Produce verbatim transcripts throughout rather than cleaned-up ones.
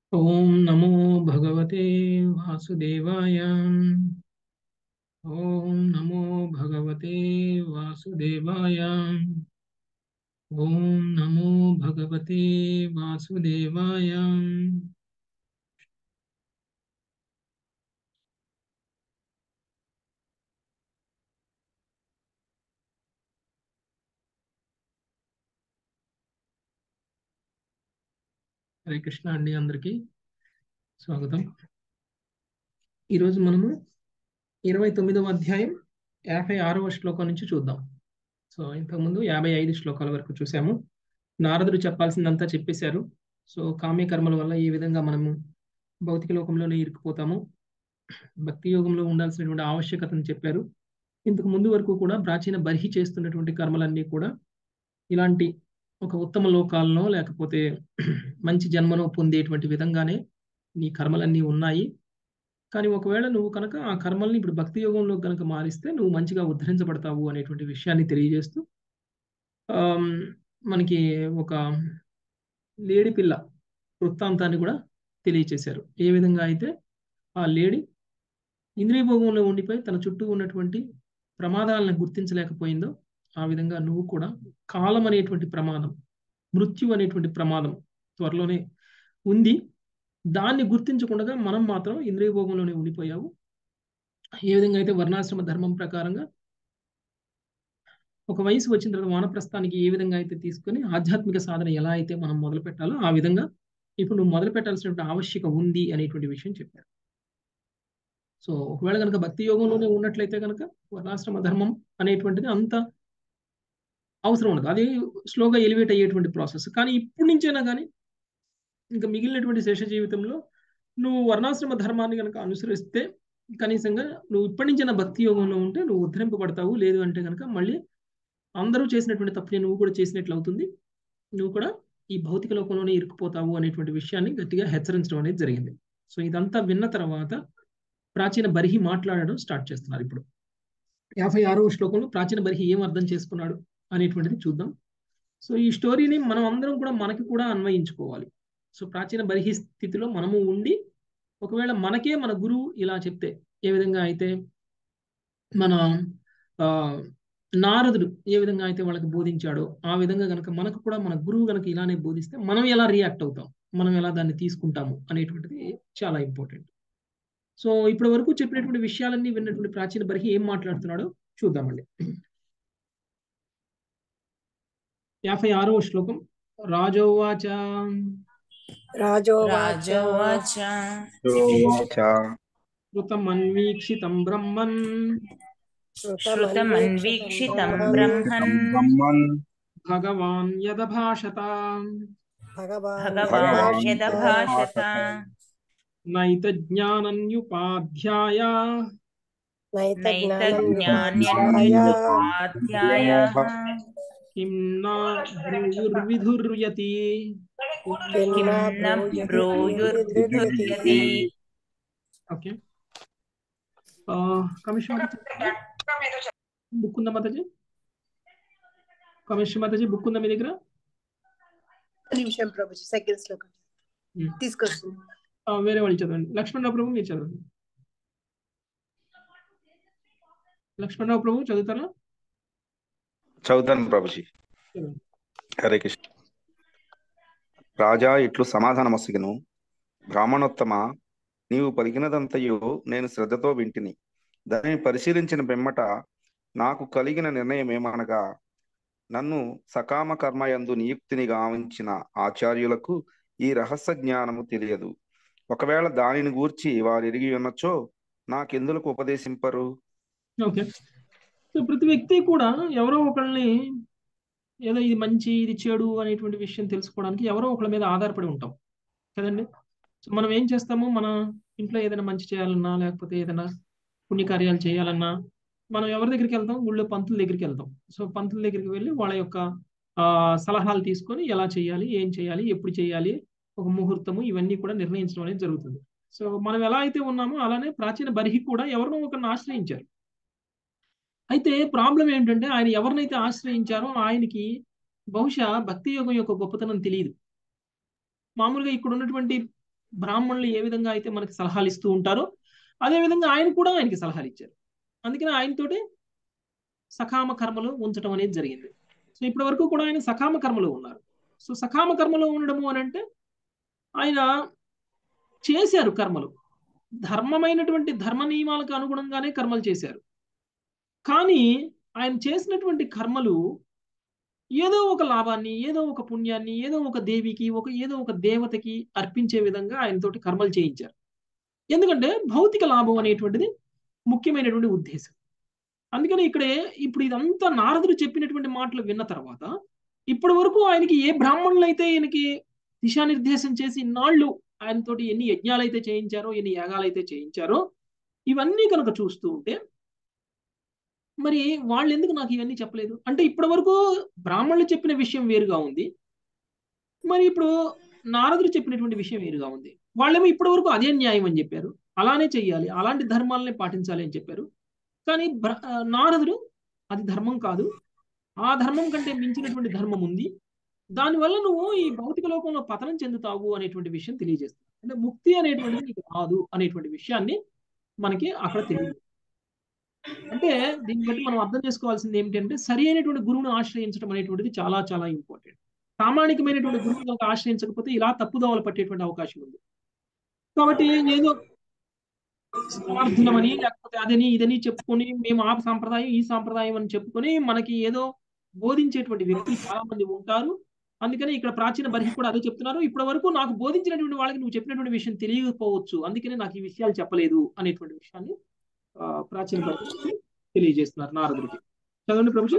ओम नमो भगवते वासुदेवाय। ओम नमो भगवते वासुदेवाय। ओम नमो भगवते वासुदेवाय। హరే కృష్ణ అండి, అందరికీ స్వాగతం. ఈరోజు మనము ఇరవై తొమ్మిదవ అధ్యాయం యాభై ఆరవ శ్లోకం నుంచి చూద్దాం. సో ఇంతకుముందు యాభై ఐదు శ్లోకాల వరకు చూసాము. నారదుడు చెప్పాల్సిందంతా చెప్పేశారు. సో కామ్య కర్మల వల్ల ఏ విధంగా మనము భౌతిక లోకంలోనే ఇరుక్కుపోతాము, భక్తి యోగంలో ఉండాల్సినటువంటి ఆవశ్యకతను చెప్పారు. ఇంతకు ముందు వరకు కూడా ప్రాచీన బర్హి చేస్తున్నటువంటి కర్మలన్నీ కూడా ఇలాంటి ఒక ఉత్తమ లోకాలను లేకపోతే మంచి జన్మను పొందేటువంటి విధంగానే నీ కర్మలన్నీ ఉన్నాయి. కానీ ఒకవేళ నువ్వు కనుక ఆ కర్మల్ని ఇప్పుడు భక్తి యోగంలో కనుక మారిస్తే నువ్వు మంచిగా ఉద్ధరించబడతావు అనేటువంటి విషయాన్ని తెలియజేస్తూ ఆమ్, మనకి ఒక లేడి పిల్ల వృత్తాంతాన్ని కూడా తెలియచేశారు. ఏ విధంగా అయితే ఆ లేడి ఇంద్రియ భోగంలో ఉండిపోయి తన చుట్టూ ఉన్నటువంటి ప్రమాదాలను గుర్తించలేకపోయిందో, ఆ విధంగా నువ్వు కూడా కాలం అనేటువంటి ప్రమాదం, మృత్యు అనేటువంటి ప్రమాదం త్వరలోనే ఉంది. దాన్ని గుర్తించకుండా మనం మాత్రం ఇంద్రియ భోగంలోనే ఉండిపోయావు. ఏ విధంగా అయితే వర్ణాశ్రమ ధర్మం ప్రకారంగా ఒక వయసు వచ్చిన తర్వాత వానప్రస్థానికి ఏ విధంగా అయితే తీసుకొని ఆధ్యాత్మిక సాధన ఎలా అయితే మనం మొదలు పెట్టాలో ఆ విధంగా ఇప్పుడు నువ్వు మొదలు పెట్టాల్సినటువంటి ఆవశ్యకత ఉంది అనేటువంటి విషయం చెప్పారు. సో ఒకవేళ కనుక భక్తి యోగంలోనే ఉన్నట్లయితే కనుక వర్ణాశ్రమ ధర్మం అనేటువంటిది అంత అవసరం ఉండదు. అది స్లోగా ఎలివేట్ అయ్యేటువంటి ప్రాసెస్. కానీ ఇప్పటి నుంచైనా కానీ ఇంకా మిగిలినటువంటి శేష జీవితంలో నువ్వు వర్ణాశ్రమ ధర్మాన్ని కనుక అనుసరిస్తే కనీసంగా నువ్వు ఇప్పటి నుంచైనా భక్తి యోగంలో ఉంటే నువ్వు ఉద్ధరింపబడతావు. లేదు అంటే కనుక మళ్ళీ అందరూ చేసినటువంటి తప్పుని నువ్వు కూడా చేసినట్లు అవుతుంది. నువ్వు కూడా ఈ భౌతిక లోకంలోనే ఇరుక్కుపోతావు అనేటువంటి విషయాన్ని గట్టిగా హెచ్చరించడం అనేది జరిగింది. సో ఇదంతా విన్న తర్వాత ప్రాచీన బర్హి మాట్లాడడం స్టార్ట్ చేస్తున్నారు. ఇప్పుడు యాభై ఆరవ శ్లోకంలో ప్రాచీన బర్హి ఏం అర్థం చేసుకున్నాడు అనేటువంటిది చూద్దాం. సో ఈ స్టోరీని మనం అందరం కూడా మనకి కూడా అన్వయించుకోవాలి. సో ప్రాచీన బర్హి స్థితిలో మనము ఉండి ఒకవేళ మనకే మన గురువు ఇలా చెప్తే, ఏ విధంగా అయితే మన ఆ నారదుడు ఏ విధంగా అయితే వాళ్ళకి బోధించాడో ఆ విధంగా గనక మనకు కూడా మన గురువు గనక ఇలానే బోధిస్తే మనం ఎలా రియాక్ట్ అవుతాం, మనం ఎలా దాన్ని తీసుకుంటాము అనేటువంటిది చాలా ఇంపార్టెంట్. సో ఇప్పటి వరకు చెప్పినటువంటి విషయాలన్నీ విన్నటువంటి ప్రాచీన బర్హి ఏం మాట్లాడుతున్నాడో చూద్దామండి. యాభై ఆరవ శ్లోకం. రాజోవాచ రాజోవాచ రాజోవాచ కృతమన్వీక్షితం బ్రహ్మన్ श्रुतमन्वीक्षितं ब्रह्मन् భగవాన్ యదభాషత भगवान् यदभाषत నైత జ్ఞానన్యుపాధ్యాయ नैतज्ञान्यन्युपाध्यायः కిం నా బ్రూయుర్విధుర్యతి. किं न ब्रूयुर्विधुर्यति. ఓకే, కమిషన్ బుక్ ఉందా మాతాజీ? కమిషన్ మాతాజీ బుక్ ఉందా మీ దగ్గర? నిమిషం ప్రభుజీ, సెకండ్స్ లో తీసుకొస్తుంది. వేరే వాళ్ళు చదవండి. లక్ష్మణరావు ప్రభు మీరు చదవండి. లక్ష్మణరావు ప్రభు చదువుతారా? చదువుతాను ప్రభుజీ. చదవండి. హరే కృష్ణ. రాజా ఇట్లు సమాధానమొసగెను. బ్రాహ్మణోత్తమ, నీవు పలికినదంతయు నేను శ్రద్ధతో వింటిని. దానిని పరిశీలించిన పిమ్మట నాకు కలిగిన నిర్ణయం ఏమనగా, నన్ను సకామ కర్మయందు నియుక్తిని గావించిన ఆచార్యులకు ఈ రహస్య జ్ఞానము తెలియదు. ఒకవేళ దానిని గూర్చి వారు ఎరిగి ఉన్నచో నాకెందులకు ఉపదేశింపరు? ఓకే, సో ప్రతి వ్యక్తి కూడా ఎవరో ఒకళ్ళని ఏదో ఇది మంచి ఇది చెడు అనేటువంటి విషయం తెలుసుకోవడానికి ఎవరో ఒకళ్ళ మీద ఆధారపడి ఉంటాం కదండి. సో మనం ఏం చేస్తాము, మన ఇంట్లో ఏదైనా మంచి చేయాలన్నా లేకపోతే ఏదైనా పుణ్యకార్యాలు చేయాలన్నా మనం ఎవరి దగ్గరికి వెళ్తాం? ఊళ్ళో పంతుల దగ్గరికి వెళ్తాం. సో పంతుల దగ్గరికి వెళ్ళి వాళ్ళ యొక్క ఆ సలహాలు తీసుకొని ఎలా చేయాలి, ఏం చేయాలి, ఎప్పుడు చేయాలి, ఒక ముహూర్తము ఇవన్నీ కూడా నిర్ణయించడం అనేది జరుగుతుంది. సో మనం ఎలా అయితే ఉన్నామో అలానే ప్రాచీన బర్హి కూడా ఎవరినో ఒకరిని ఆశ్రయించారు. అయితే ప్రాబ్లం ఏంటంటే ఆయన ఎవరినైతే ఆశ్రయించారో ఆయనకి బహుశా భక్తి యోగం యొక్క గొప్పతనం తెలియదు. మామూలుగా ఇక్కడ ఉన్నటువంటి బ్రాహ్మణులు ఏ విధంగా అయితే మనకి సలహాలు ఇస్తూ ఉంటారో అదే విధంగా ఆయన కూడా ఆయనకి సలహాలు ఇచ్చారు. అందుకని ఆయనతోటి సకామ కర్మలు ఉంచడం అనేది జరిగింది. సో ఇప్పటి వరకు కూడా ఆయన సకామ కర్మలో ఉన్నారు. సో సకామ కర్మలో ఉండడము అని అంటే ఆయన చేశారు కర్మలు, ధర్మమైనటువంటి ధర్మ నియమాలకు అనుగుణంగానే కర్మలు చేశారు. కానీ ఆయన చేసినటువంటి కర్మలు ఏదో ఒక లాభాన్ని, ఏదో ఒక పుణ్యాన్ని, ఏదో ఒక దేవికి, ఒక ఏదో ఒక దేవతకి అర్పించే విధంగా ఆయనతోటి కర్మలు చేయించారు. ఎందుకంటే భౌతిక లాభం అనేటువంటిది ముఖ్యమైనటువంటి ఉద్దేశం. అందుకని ఇక్కడే ఇప్పుడు ఇదంతా నారదుడు చెప్పినటువంటి మాటలు విన్న తర్వాత ఇప్పటి వరకు ఆయనకి ఏ బ్రాహ్మణులు అయితే ఈయనకి దిశానిర్దేశం చేసి ఇన్నాళ్ళు ఆయనతోటి ఎన్ని యజ్ఞాలు అయితే చేయించారో, ఎన్ని యాగాలు అయితే చేయించారో, ఇవన్నీ కనుక చూస్తూ ఉంటే మరి వాళ్ళు ఎందుకు నాకు ఇవన్నీ చెప్పలేదు అంటే ఇప్పటి వరకు బ్రాహ్మణులు చెప్పిన విషయం వేరుగా ఉంది, మరి ఇప్పుడు నారదుడు చెప్పినటువంటి విషయం వేరుగా ఉంది. వాళ్ళేమో ఇప్పటి వరకు అదే న్యాయం అని చెప్పారు, అలానే చెయ్యాలి, అలాంటి ధర్మాలనే పాటించాలి అని చెప్పారు. కానీ నారదుడు అది ధర్మం కాదు, ఆ ధర్మం కంటే మించినటువంటి ధర్మం ఉంది, దానివల్ల నువ్వు ఈ భౌతిక లోకంలో పతనం చెందుతావు అనేటువంటి విషయం తెలియజేస్తుంది. అంటే ముక్తి అనేటువంటిది నీకు రాదు అనేటువంటి విషయాన్ని మనకి అక్కడ తెలియదు. అంటే దీన్ని బట్టి మనం అర్థం చేసుకోవాల్సింది ఏమిటంటే సరి అయినటువంటి గురువును ఆశ్రయించడం అనేటువంటిది చాలా చాలా ఇంపార్టెంట్. ప్రామాణికమైనటువంటి గురువు కనుక ఆశ్రయించకపోతే ఇలా తప్పుదోవలు పట్టేటువంటి అవకాశం ఉంది. కాబట్టి ఏదో స్వార్థులమని లేకపోతే అదని ఇదని చెప్పుకొని మేము ఆ సాంప్రదాయం ఈ సాంప్రదాయం అని చెప్పుకొని మనకి ఏదో బోధించేటువంటి వ్యక్తులు చాలా మంది ఉంటారు. అందుకని ఇక్కడ ప్రాచీన బర్హి కూడా అదే చెప్తున్నారు, ఇప్పటి వరకు నాకు బోధించినటువంటి వాళ్ళకి నువ్వు చెప్పినటువంటి విషయం తెలియకపోవచ్చు, అందుకనే నాకు ఈ విషయాలు చెప్పలేదు అనేటువంటి విషయాన్ని ప్రాచీన బర్హి తెలియజేస్తున్నారు నారదుడికి. చదవండి ప్రభుజీ.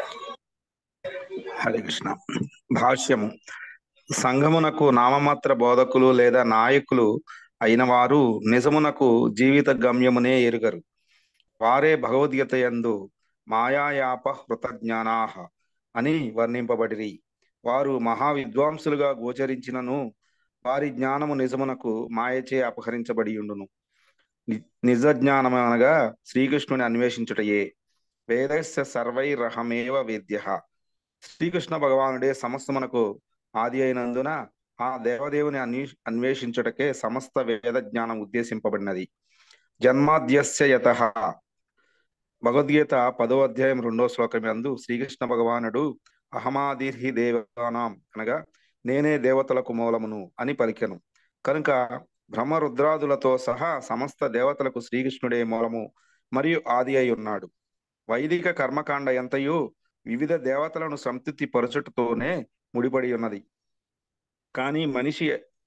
హరే కృష్ణ. భాష్యము. సంఘమునకు నామమాత్ర బోధకులు లేదా నాయకులు అయిన వారు నిజమునకు జీవిత గమ్యమునే ఎరుగరు. వారే భగవద్గీత యందు మాయాయాప హృతజ్ఞానాహ అని వర్ణింపబడిరి. వారు మహా విద్వాంసులుగా గోచరించినను వారి జ్ఞానము నిజమునకు మాయచే అపహరించబడి ఉండును. నిజ జ్ఞానం అనగా శ్రీకృష్ణుని అన్వేషించుటయే. వేదస్య సర్వైరహమేవ వేద్య. శ్రీకృష్ణ భగవానుడే సమస్తమునకు ఆది అయినందున ఆ దేవదేవుని అన్వే అన్వేషించుటకే సమస్త వేద జ్ఞానం ఉద్దేశింపబడినది. జన్మాద్యస్య యతః. భగవద్గీత పదో అధ్యాయం రెండో శ్లోకం యందు శ్రీకృష్ణ భగవానుడు అహమాదిర్హి దేవానాం అనగా నేనే దేవతలకు మూలమును అని పలికెను. కనుక బ్రహ్మ రుద్రాదులతో సహా సమస్త దేవతలకు శ్రీకృష్ణుడే మూలము మరియు ఆది అయి ఉన్నాడు. వైదిక కర్మకాండ ఎంతయు వివిధ దేవతలను సంతృప్తి పరచుటతోనే ముడిపడి ఉన్నది. కానీ మనిషి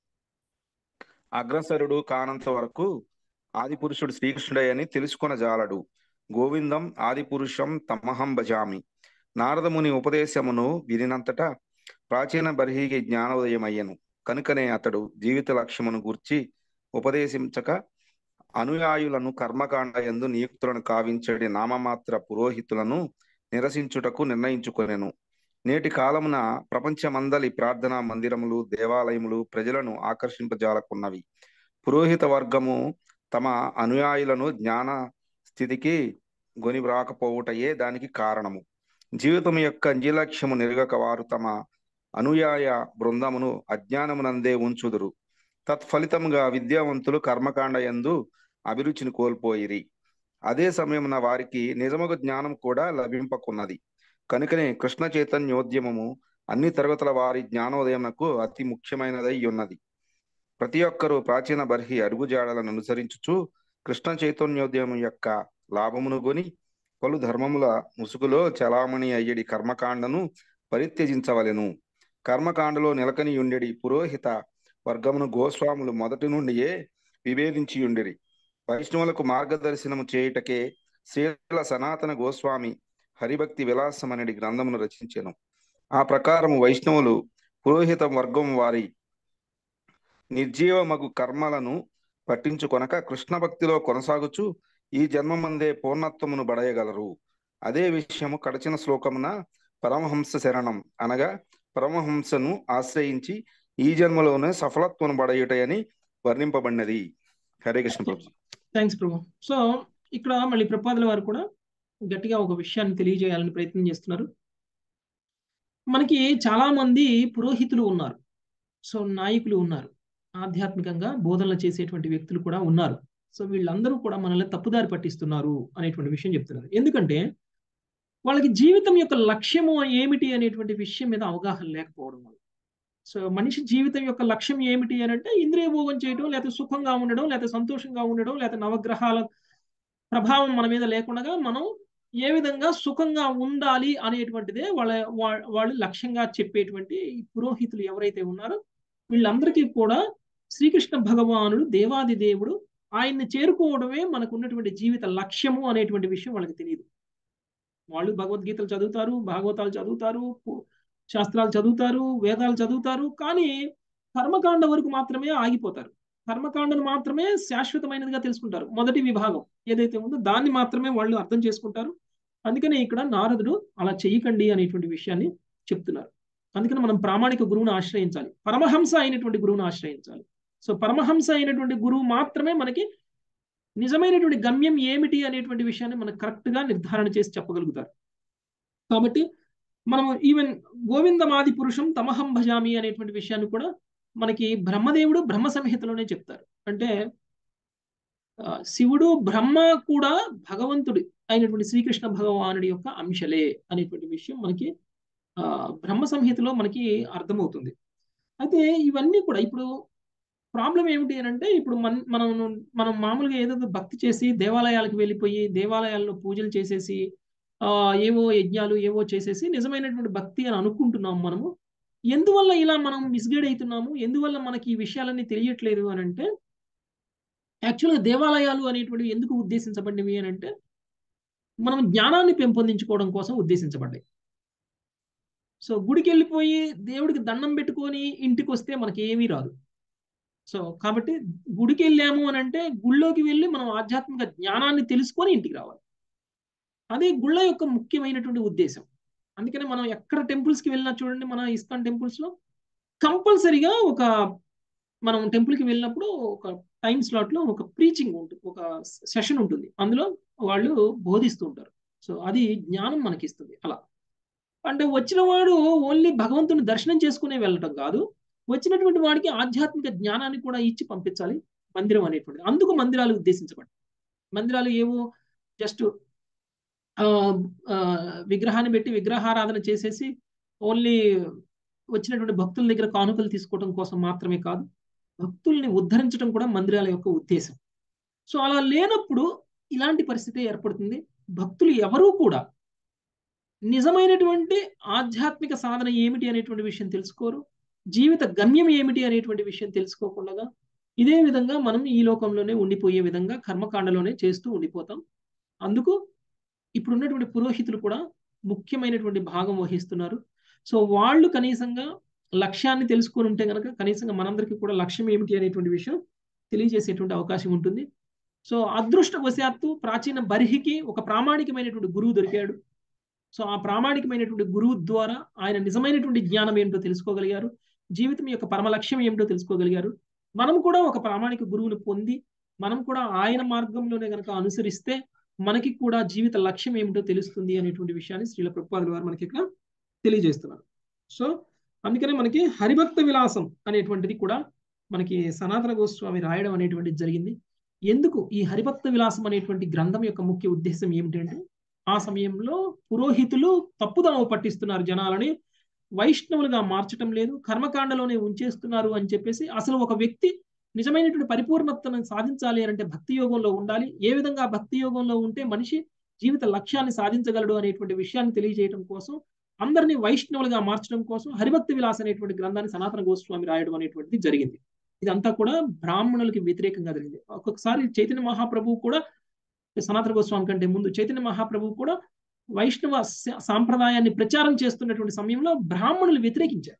అగ్రసరుడు కానంత వరకు ఆది పురుషుడు శ్రీకృష్ణుడే అని తెలుసుకొన జాలడు. గోవిందం ఆది పురుషం తమహం భజామి. నారదముని ఉపదేశమును వినినంతటా ప్రాచీన బర్హికి జ్ఞానోదయమయ్యను. కనుకనే అతడు జీవిత లక్ష్యమును గూర్చి ఉపదేశించక అనుయాయులను కర్మకాండ యందు నియుక్తులను కావించడి నామమాత్ర పురోహితులను నిరసించుటకు నిర్ణయించుకొనెను. నేటి కాలమున ప్రపంచమందలి ప్రార్థనా మందిరములు, దేవాలయములు ప్రజలను ఆకర్షింపజాలకున్నవి. పురోహిత వర్గము తమ అనుయాయులను జ్ఞాన స్థితికి గొనివ్రాకపోవుటయే దానికి కారణము. జీవితం యొక్క నిర్లక్ష్యము నెరగక వారు తమ అనుయాయ బృందమును అజ్ఞానమునందే ఉంచుదురు. తత్ఫలితముగా విద్యావంతులు కర్మకాండ యందు అభిరుచిని కోల్పోయిరి. అదే సమయమున వారికి నిజముగా జ్ఞానం కూడా లభింపకున్నది. కనుకనే కృష్ణ చైతన్యోద్యమము అన్ని తరగతుల వారి జ్ఞానోదయమునకు అతి ముఖ్యమైనదై ఉన్నది. ప్రతి ఒక్కరూ ప్రాచీన బర్హి అడుగుజాడలను అనుసరించుచు కృష్ణ చైతన్యోద్యమం యొక్క లాభమును గొని పలు ధర్మముల ముసుగులో చలామణి అయ్యడి కర్మకాండను పరిత్యజించవలెను. కర్మకాండలో నిలకని ఉండెడి పురోహిత వర్గమును గోస్వాములు మొదటి నుండియే విభేదించి ఉండిరి. వైష్ణవులకు మార్గదర్శనము చేయుటకే శ్రీల సనాతన గోస్వామి హరిభక్తి విలాసం అనేది గ్రంథమును రచించెను. ఆ ప్రకారము వైష్ణవులు పురోహిత వర్గం వారి నిర్జీవమగు కర్మలను పట్టించుకొనక కృష్ణ భక్తిలో కొనసాగుచు ఈ జన్మమందే పూర్ణత్వమును బడయగలరు. అదే విషయము కడచిన శ్లోకమున పరమహంస శరణం అనగా పరమహంసను ఆశ్రయించి ఈ జన్మలోనే సఫలత్వను బడయుటయని వర్ణింపబడినది. హరే కృష్ణ ప్రభు. థ్యాంక్స్ ప్రభు. సో ఇక్కడ మళ్ళీ ప్రపాదుల వారు కూడా గట్టిగా ఒక విషయాన్ని తెలియజేయాలని ప్రయత్నం చేస్తున్నారు. మనకి చాలా మంది పురోహితులు ఉన్నారు, సో నాయకులు ఉన్నారు. ఆధ్యాత్మికంగా బోధనలు చేసేటువంటి వ్యక్తులు కూడా ఉన్నారు. సో వీళ్ళందరూ కూడా మనల్ని తప్పుదారి పట్టిస్తున్నారు అనేటువంటి విషయం చెప్తున్నారు. ఎందుకంటే వాళ్ళకి జీవితం యొక్క లక్ష్యము ఏమిటి అనేటువంటి విషయం మీద అవగాహన లేకపోవడం వల్ల. సో మనిషి జీవితం యొక్క లక్ష్యం ఏమిటి అని అంటే ఇంద్రియ భోగం చేయడం, లేకపోతే సుఖంగా ఉండడం, లేకపోతే సంతోషంగా ఉండడం, లేకపోతే నవగ్రహాల ప్రభావం మన మీద లేకుండా మనం ఏ విధంగా సుఖంగా ఉండాలి అనేటువంటిదే వాళ్ళ వాళ్ళు లక్ష్యంగా చెప్పేటువంటి పురోహితులు ఎవరైతే ఉన్నారో వీళ్ళందరికీ కూడా శ్రీకృష్ణ భగవానుడు దేవాది దేవుడు ఆయన్ని చేరుకోవడమే మనకు ఉన్నటువంటి జీవిత లక్ష్యము అనేటువంటి విషయం వాళ్ళకి తెలియదు. వాళ్ళు భగవద్గీతలు చదువుతారు, భాగవతాలు చదువుతారు, శాస్త్రాలు చదువుతారు, వేదాలు చదువుతారు, కానీ కర్మకాండ వరకు మాత్రమే ఆగిపోతారు. కర్మకాండను మాత్రమే శాశ్వతమైనదిగా తెలుసుకుంటారు. మొదటి విభాగం ఏదైతే ఉందో దాన్ని మాత్రమే వాళ్ళు అర్థం చేసుకుంటారు. అందుకనే ఇక్కడ నారదుడు అలా చేయకండి అనేటువంటి విషయాన్ని చెప్తున్నారు. అందుకని మనం ప్రామాణిక గురువును ఆశ్రయించాలి, పరమహంస అయినటువంటి గురువును ఆశ్రయించాలి. సో పరమహంస అయినటువంటి గురువు మాత్రమే మనకి నిజమైనటువంటి గమ్యం ఏమిటి అనేటువంటి విషయాన్ని మనకు కరెక్ట్ గా నిర్ధారణ చేసి చెప్పగలుగుతారు. కాబట్టి మనము ఈవెన్ గోవిందమాది పురుషం తమహం భజామి అనేటువంటి విషయాన్ని కూడా మనకి బ్రహ్మదేవుడు బ్రహ్మ సంహితలోనే చెప్తారు. అంటే శివుడు బ్రహ్మ కూడా భగవంతుడు అయినటువంటి శ్రీకృష్ణ భగవానుడి యొక్క అంశలే అనేటువంటి విషయం మనకి ఆ బ్రహ్మ సంహితలో మనకి అర్థమవుతుంది. అయితే ఇవన్నీ కూడా ఇప్పుడు ప్రాబ్లం ఏమిటి అని అంటే ఇప్పుడు మన మనం మనం మామూలుగా ఏదో భక్తి చేసి దేవాలయాలకు వెళ్ళిపోయి దేవాలయాల్లో పూజలు చేసేసి ఆ ఏవో యజ్ఞాలు ఏవో చేసేసి నిజమైనటువంటి భక్తి అని అనుకుంటున్నాము. మనము ఎందువల్ల ఇలా మనం మిస్గైడ్ అవుతున్నాము, ఎందువల్ల మనకి ఈ విషయాలన్నీ తెలియట్లేదు అని అంటే యాక్చువల్గా దేవాలయాలు అనేటువంటివి ఎందుకు ఉద్దేశించబడినవి అని అంటే మనం జ్ఞానాన్ని పెంపొందించుకోవడం కోసం ఉద్దేశించబడ్డాయి. సో గుడికి వెళ్ళిపోయి దేవుడికి దండం పెట్టుకొని ఇంటికి వస్తే మనకి ఏమీ రాదు. సో కాబట్టి గుడికి వెళ్ళాము అని అంటే గుళ్ళోకి వెళ్ళి మనం ఆధ్యాత్మిక జ్ఞానాన్ని తెలుసుకొని ఇంటికి రావాలి. అదే గుళ్ళ యొక్క ముఖ్యమైనటువంటి ఉద్దేశం. అందుకనే మనం ఎక్కడ టెంపుల్స్కి వెళ్ళినా చూడండి, మన ఇస్కాన్ టెంపుల్స్లో కంపల్సరీగా ఒక మనం టెంపుల్కి వెళ్ళినప్పుడు ఒక టైం స్లాట్లో ఒక ప్రీచింగ్ ఉంటుంది, ఒక సెషన్ ఉంటుంది, అందులో వాళ్ళు బోధిస్తూ ఉంటారు. సో అది జ్ఞానం మనకి ఇస్తుంది. అలా అంటే వచ్చిన వాడు ఓన్లీ భగవంతుని దర్శనం చేసుకునే వెళ్ళటం కాదు, వచ్చినటువంటి వాడికి ఆధ్యాత్మిక జ్ఞానాన్ని కూడా ఇచ్చి పంపించాలి మందిరం అనేటువంటిది. అందుకు మందిరాలు ఉద్దేశించబడ్డాయి. మందిరాలు ఏవో జస్ట్ విగ్రహాన్ని పెట్టి విగ్రహారాధన చేసేసి ఓన్లీ వచ్చినటువంటి భక్తుల దగ్గర కానుకలు తీసుకోవడం కోసం మాత్రమే కాదు, భక్తుల్ని ఉద్ధరించడం కూడా మందిరాల యొక్క ఉద్దేశం. సో అలా లేనప్పుడు ఇలాంటి పరిస్థితి ఏర్పడుతుంది. భక్తులు ఎవరూ కూడా నిజమైనటువంటి ఆధ్యాత్మిక సాధన ఏమిటి అనేటువంటి విషయం తెలుసుకోరు, జీవిత గమ్యం ఏమిటి అనేటువంటి విషయం తెలుసుకోకుండా ఇదే విధంగా మనం ఈ లోకంలోనే ఉండిపోయే విధంగా కర్మకాండలోనే చేస్తూ ఉండిపోతాం. అందుకు ఇప్పుడున్నటువంటి పురోహితులు కూడా ముఖ్యమైనటువంటి భాగం వహిస్తున్నారు. సో వాళ్ళు కనీసంగా లక్ష్యాన్ని తెలుసుకొని ఉంటే కనుక కనీసంగా మనందరికీ కూడా లక్ష్యం ఏమిటి అనేటువంటి విషయం తెలియజేసేటువంటి అవకాశం ఉంటుంది. సో అదృష్టవశాత్తు ప్రాచీన బర్హికి ఒక ప్రామాణికమైనటువంటి గురువు దొరికాడు. సో ఆ ప్రామాణికమైనటువంటి గురువు ద్వారా ఆయన నిజమైనటువంటి జ్ఞానం ఏమిటో తెలుసుకోగలిగారు, జీవితం యొక్క పరమ లక్ష్యం ఏమిటో తెలుసుకోగలిగారు. మనం కూడా ఒక ప్రామాణిక గురువుని పొంది మనం కూడా ఆయన మార్గంలోనే కనుక అనుసరిస్తే మనకి కూడా జీవిత లక్ష్యం ఏమిటో తెలుస్తుంది అనేటువంటి విషయాన్ని శ్రీల ప్రభుపాదుల వారు మనకి ఇక్కడ తెలియజేస్తున్నారు. సో అందుకనే మనకి హరిభక్త విలాసం అనేటువంటిది కూడా మనకి సనాతన గోస్వామి రాయడం అనేటువంటిది జరిగింది. ఎందుకు ఈ హరిభక్త విలాసం అనేటువంటి గ్రంథం యొక్క ముఖ్య ఉద్దేశం ఏమిటంటే ఆ సమయంలో పురోహితులు తప్పుదోవ పట్టిస్తున్నారు, జనాలని వైష్ణవులుగా మార్చడం లేదు, కర్మకాండలోనే ఉంచేస్తున్నారు అని చెప్పేసి అసలు ఒక వ్యక్తి నిజమైనటువంటి పరిపూర్ణతను సాధించాలి అంటే భక్తి యోగంలో ఉండాలి, ఏ విధంగా భక్తి యోగంలో ఉంటే మనిషి జీవిత లక్ష్యాన్ని సాధించగలడు అనేటువంటి విషయాన్ని తెలియజేయడం కోసం, అందరినీ వైష్ణవులుగా మార్చడం కోసం హరిభక్తి విలాస్ అనేటువంటి గ్రంథాన్ని సనాతన గోస్వామి రాయడం అనేటువంటిది జరిగింది. ఇదంతా కూడా బ్రాహ్మణులకి వ్యతిరేకంగా జరిగింది. ఒక్కొక్కసారి చైతన్య మహాప్రభువు కూడా సనాతన గోస్వామి కంటే ముందు చైతన్య మహాప్రభువు కూడా వైష్ణవ సాంప్రదాయాన్ని ప్రచారం చేస్తున్నటువంటి సమయంలో బ్రాహ్మణులు వ్యతిరేకించారు.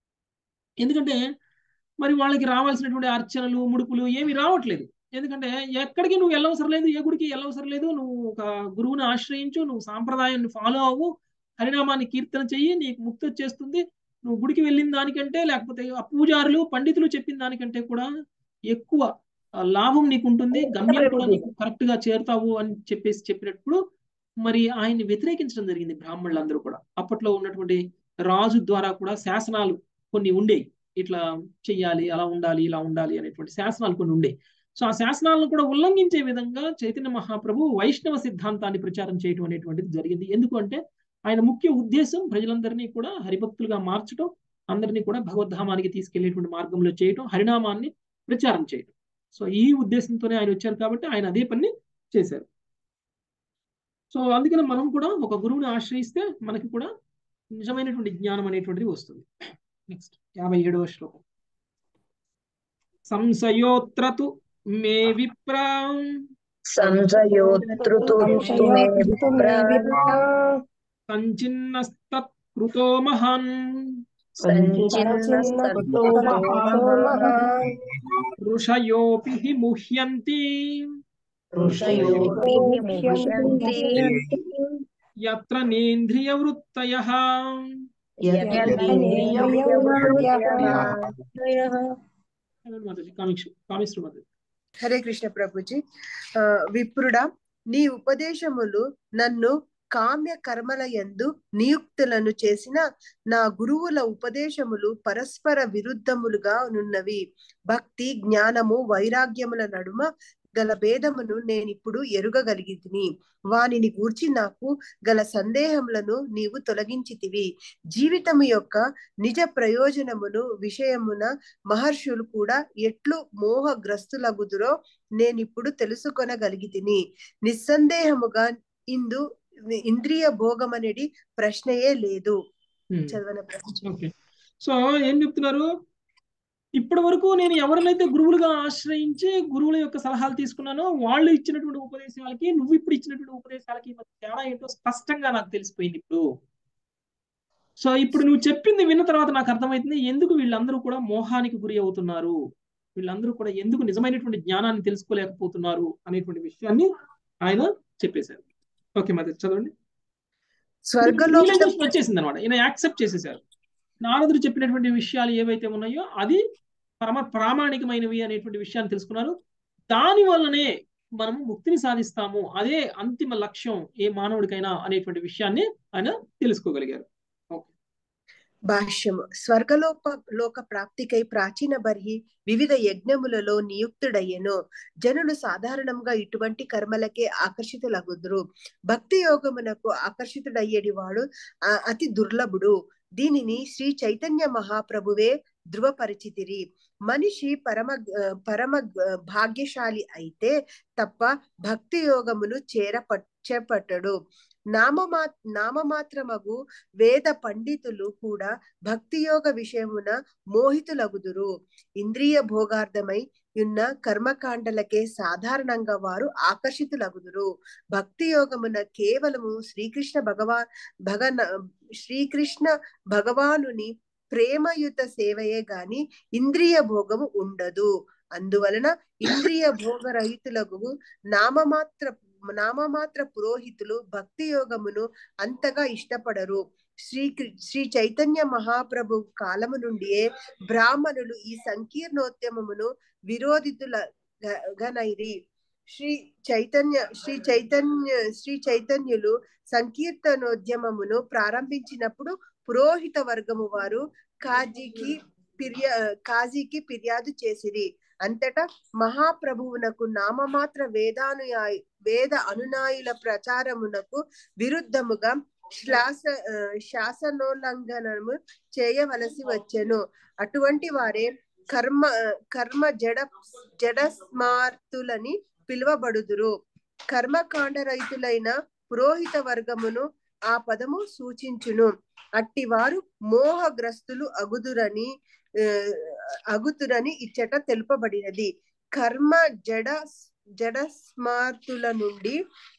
ఎందుకంటే మరి వాళ్ళకి రావాల్సినటువంటి అర్చనలు ముడుపులు ఏమి రావట్లేదు. ఎందుకంటే ఎక్కడికి నువ్వు వెళ్ళవసరం లేదు, ఏ గుడికి వెళ్ళవసరం లేదు, నువ్వు ఒక గురువుని ఆశ్రయించు, నువ్వు సాంప్రదాయాన్ని ఫాలో అవ్వు, హరినామాన్ని కీర్తన చెయ్యి, నీకు ముక్తి వచ్చేస్తుంది. నువ్వు గుడికి వెళ్ళిన దానికంటే లేకపోతే ఆ పూజారులు పండితులు చెప్పిన దానికంటే కూడా ఎక్కువ లాభం నీకు ఉంటుంది, గమ్యం కూడా నీకు కరెక్ట్ గా చేరుతావు అని చెప్పేసి చెప్పినప్పుడు మరి ఆయన్ని వ్యతిరేకించడం జరిగింది బ్రాహ్మణులందరూ కూడా. అప్పట్లో ఉన్నటువంటి రాజు ద్వారా కూడా శాసనాలు కొన్ని ఉండేవి. ఇట్లా చెయ్యాలి, అలా ఉండాలి, ఇలా ఉండాలి అనేటువంటి శాసనాలు కొన్ని ఉండే. సో ఆ శాసనాలను కూడా ఉల్లంఘించే విధంగా చైతన్య మహాప్రభు వైష్ణవ సిద్ధాంతాన్ని ప్రచారం చేయడం అనేటువంటిది జరిగింది. ఎందుకంటే ఆయన ముఖ్య ఉద్దేశం ప్రజలందరినీ కూడా హరిభక్తులుగా మార్చడం, అందరినీ కూడా భగవద్ధామానికి తీసుకెళ్లేటువంటి మార్గంలో చేయడం, హరినామాన్ని ప్రచారం చేయడం. సో ఈ ఉద్దేశంతోనే ఆయన వచ్చారు కాబట్టి ఆయన అదే పని చేశారు. సో అందుకని మనం కూడా ఒక గురువుని ఆశ్రయిస్తే మనకి కూడా నిజమైనటువంటి జ్ఞానం అనేటువంటిది వస్తుంది. నెక్స్ట్ యాభై ఏడవ శ్లోకం. సంశయోత్రతు మే విప్ర సంశయోత్రుతు మే విప్ర సంచిన్నస్తత్కృతో మహాన్ సంచిన్నస్తత్కృతో మహాన్ ఋషయోపి హి ముహ్యంతి ఋషయోపి ముహ్యంతి యత్ర నేంద్రియ వృత్తయః. హరే కృష్ణ ప్రభుజీ. ఆ విప్రుడా, నీ ఉపదేశములు నన్ను కామ్య కర్మల యందు నియుక్తులను చేసిన నా గురువుల ఉపదేశములు పరస్పర విరుద్ధములుగా నున్నవి. భక్తి, జ్ఞానము, వైరాగ్యముల నడుమ గల భేదమును నేనిప్పుడు ఎరుగగలిగితిని. వానిని గూర్చి నాకు గల సందేహములను నీవు తొలగించితివి. జీవితము యొక్క నిజ ప్రయోజనమును విషయమున మహర్షులు కూడా ఎట్లు మోహగ్రస్తులగుదురో నేనిప్పుడు తెలుసుకొనగలిగితిని. నిస్సందేహముగా ఇందు ఇంద్రియ భోగం అనేది ప్రశ్నయే లేదు. చదవన ఓకే. సో ఏం చెప్తున్నారు? ఇప్పటి వరకు నేను ఎవరినైతే గురువులుగా ఆశ్రయించి గురువుల యొక్క సలహాలు తీసుకున్నానో వాళ్ళు ఇచ్చినటువంటి ఉపదేశాలకి నువ్వు ఇప్పుడు ఇచ్చినటువంటి ఉపదేశాలకి తేడా ఏంటో స్పష్టంగా నాకు తెలిసిపోయింది ఇప్పుడు. సో ఇప్పుడు నువ్వు చెప్పింది విన్న తర్వాత నాకు అర్థమైంది ఎందుకు వీళ్ళందరూ కూడా మోహానికి గురి అవుతున్నారు, వీళ్ళందరూ కూడా ఎందుకు నిజమైనటువంటి జ్ఞానాన్ని తెలుసుకోలేకపోతున్నారు అనేటువంటి విషయాన్ని ఆయన చెప్పేశారు. ఓకే మరి చదవండి. స్వర్గలోకం వచ్చేసింది అనమాట. ఈయన యాక్సెప్ట్ చేసేసారు. నారదుడు చెప్పినటువంటి విషయాలు ఏవైతే ఉన్నాయో అది పరమ ప్రామాణికమైనవి అనేటువంటి విషయాన్ని తెలుసుకున్నారు. దాని వల్లనే మనము ముక్తిని సాధిస్తాము, అదే అంతిమ లక్ష్యం ఏ మానవుడికైనా అనేటువంటి విషయాన్ని ఆయన తెలుసుకోగలిగారు. భాష్యము. స్వర్గలోక లోక ప్రాప్తికై ప్రాచీన బర్హి వివిధ యజ్ఞములలో నియుక్తుడయ్యను. జనులు సాధారణంగా ఇటువంటి కర్మలకే ఆకర్షితులగుదురు. భక్తి యోగమునకు ఆకర్షితుడయ్యేది వాడు అతి దుర్లభుడు. దీనిని శ్రీ చైతన్య మహాప్రభువే ధృవపరిచితిరి. మనిషి పరమ పరమ భాగ్యశాలి అయితే తప్ప భక్తి యోగమును చేరప చేపట్టడు. నామమా నామమాత్రమగు వేద పండితులు కూడా భక్తి యోగ విషయమున మోహితులగుదురు. ఇంద్రియ భోగార్థమై ఉన్న కర్మకాండలకే సాధారణంగా వారు ఆకర్షితులగుదురు. భక్తి యోగమున కేవలము శ్రీకృష్ణ భగవా భగన శ్రీకృష్ణ భగవానుని ప్రేమయుత సేవయే గాని ఇంద్రియ భోగము ఉండదు. అందువలన ఇంద్రియ భోగరహితులకు నామమాత్ర నామమాత్ర పురోహితులు భక్తి యోగమును అంతగా ఇష్టపడరు. శ్రీ శ్రీ చైతన్య మహాప్రభు కాలము నుండియే బ్రాహ్మణులు ఈ సంకీర్ణోద్యమమును విరోధితుల గనైరి. శ్రీ చైతన్య శ్రీ చైతన్య శ్రీ చైతన్యులు సంకీర్తనోద్యమమును ప్రారంభించినప్పుడు పురోహిత వర్గము వారు కాజీకి ఫిర్యా కాజీకి ఫిర్యాదు చేసిరి. అంతటా మహాప్రభువునకు నామమాత్ర వేదానుయాయ వేద అనునాయుల ప్రచారమునకు విరుద్ధముగా శ్లాస శాసనోల్లంఘనము చేయవలసి వచ్చెను. అటువంటి వారే కర్మ కర్మ జడ జడస్మార్తులని పిలువబడుదురు. కర్మకాండ రైతులైన పురోహిత వర్గమును ఆ పదము సూచించును. అట్టి వారు మోహగ్రస్తులు అగుదురని అగుతురని ఇచ్చట తెలుపబడినది. కర్మ జడ జడస్మార్తుల నుండి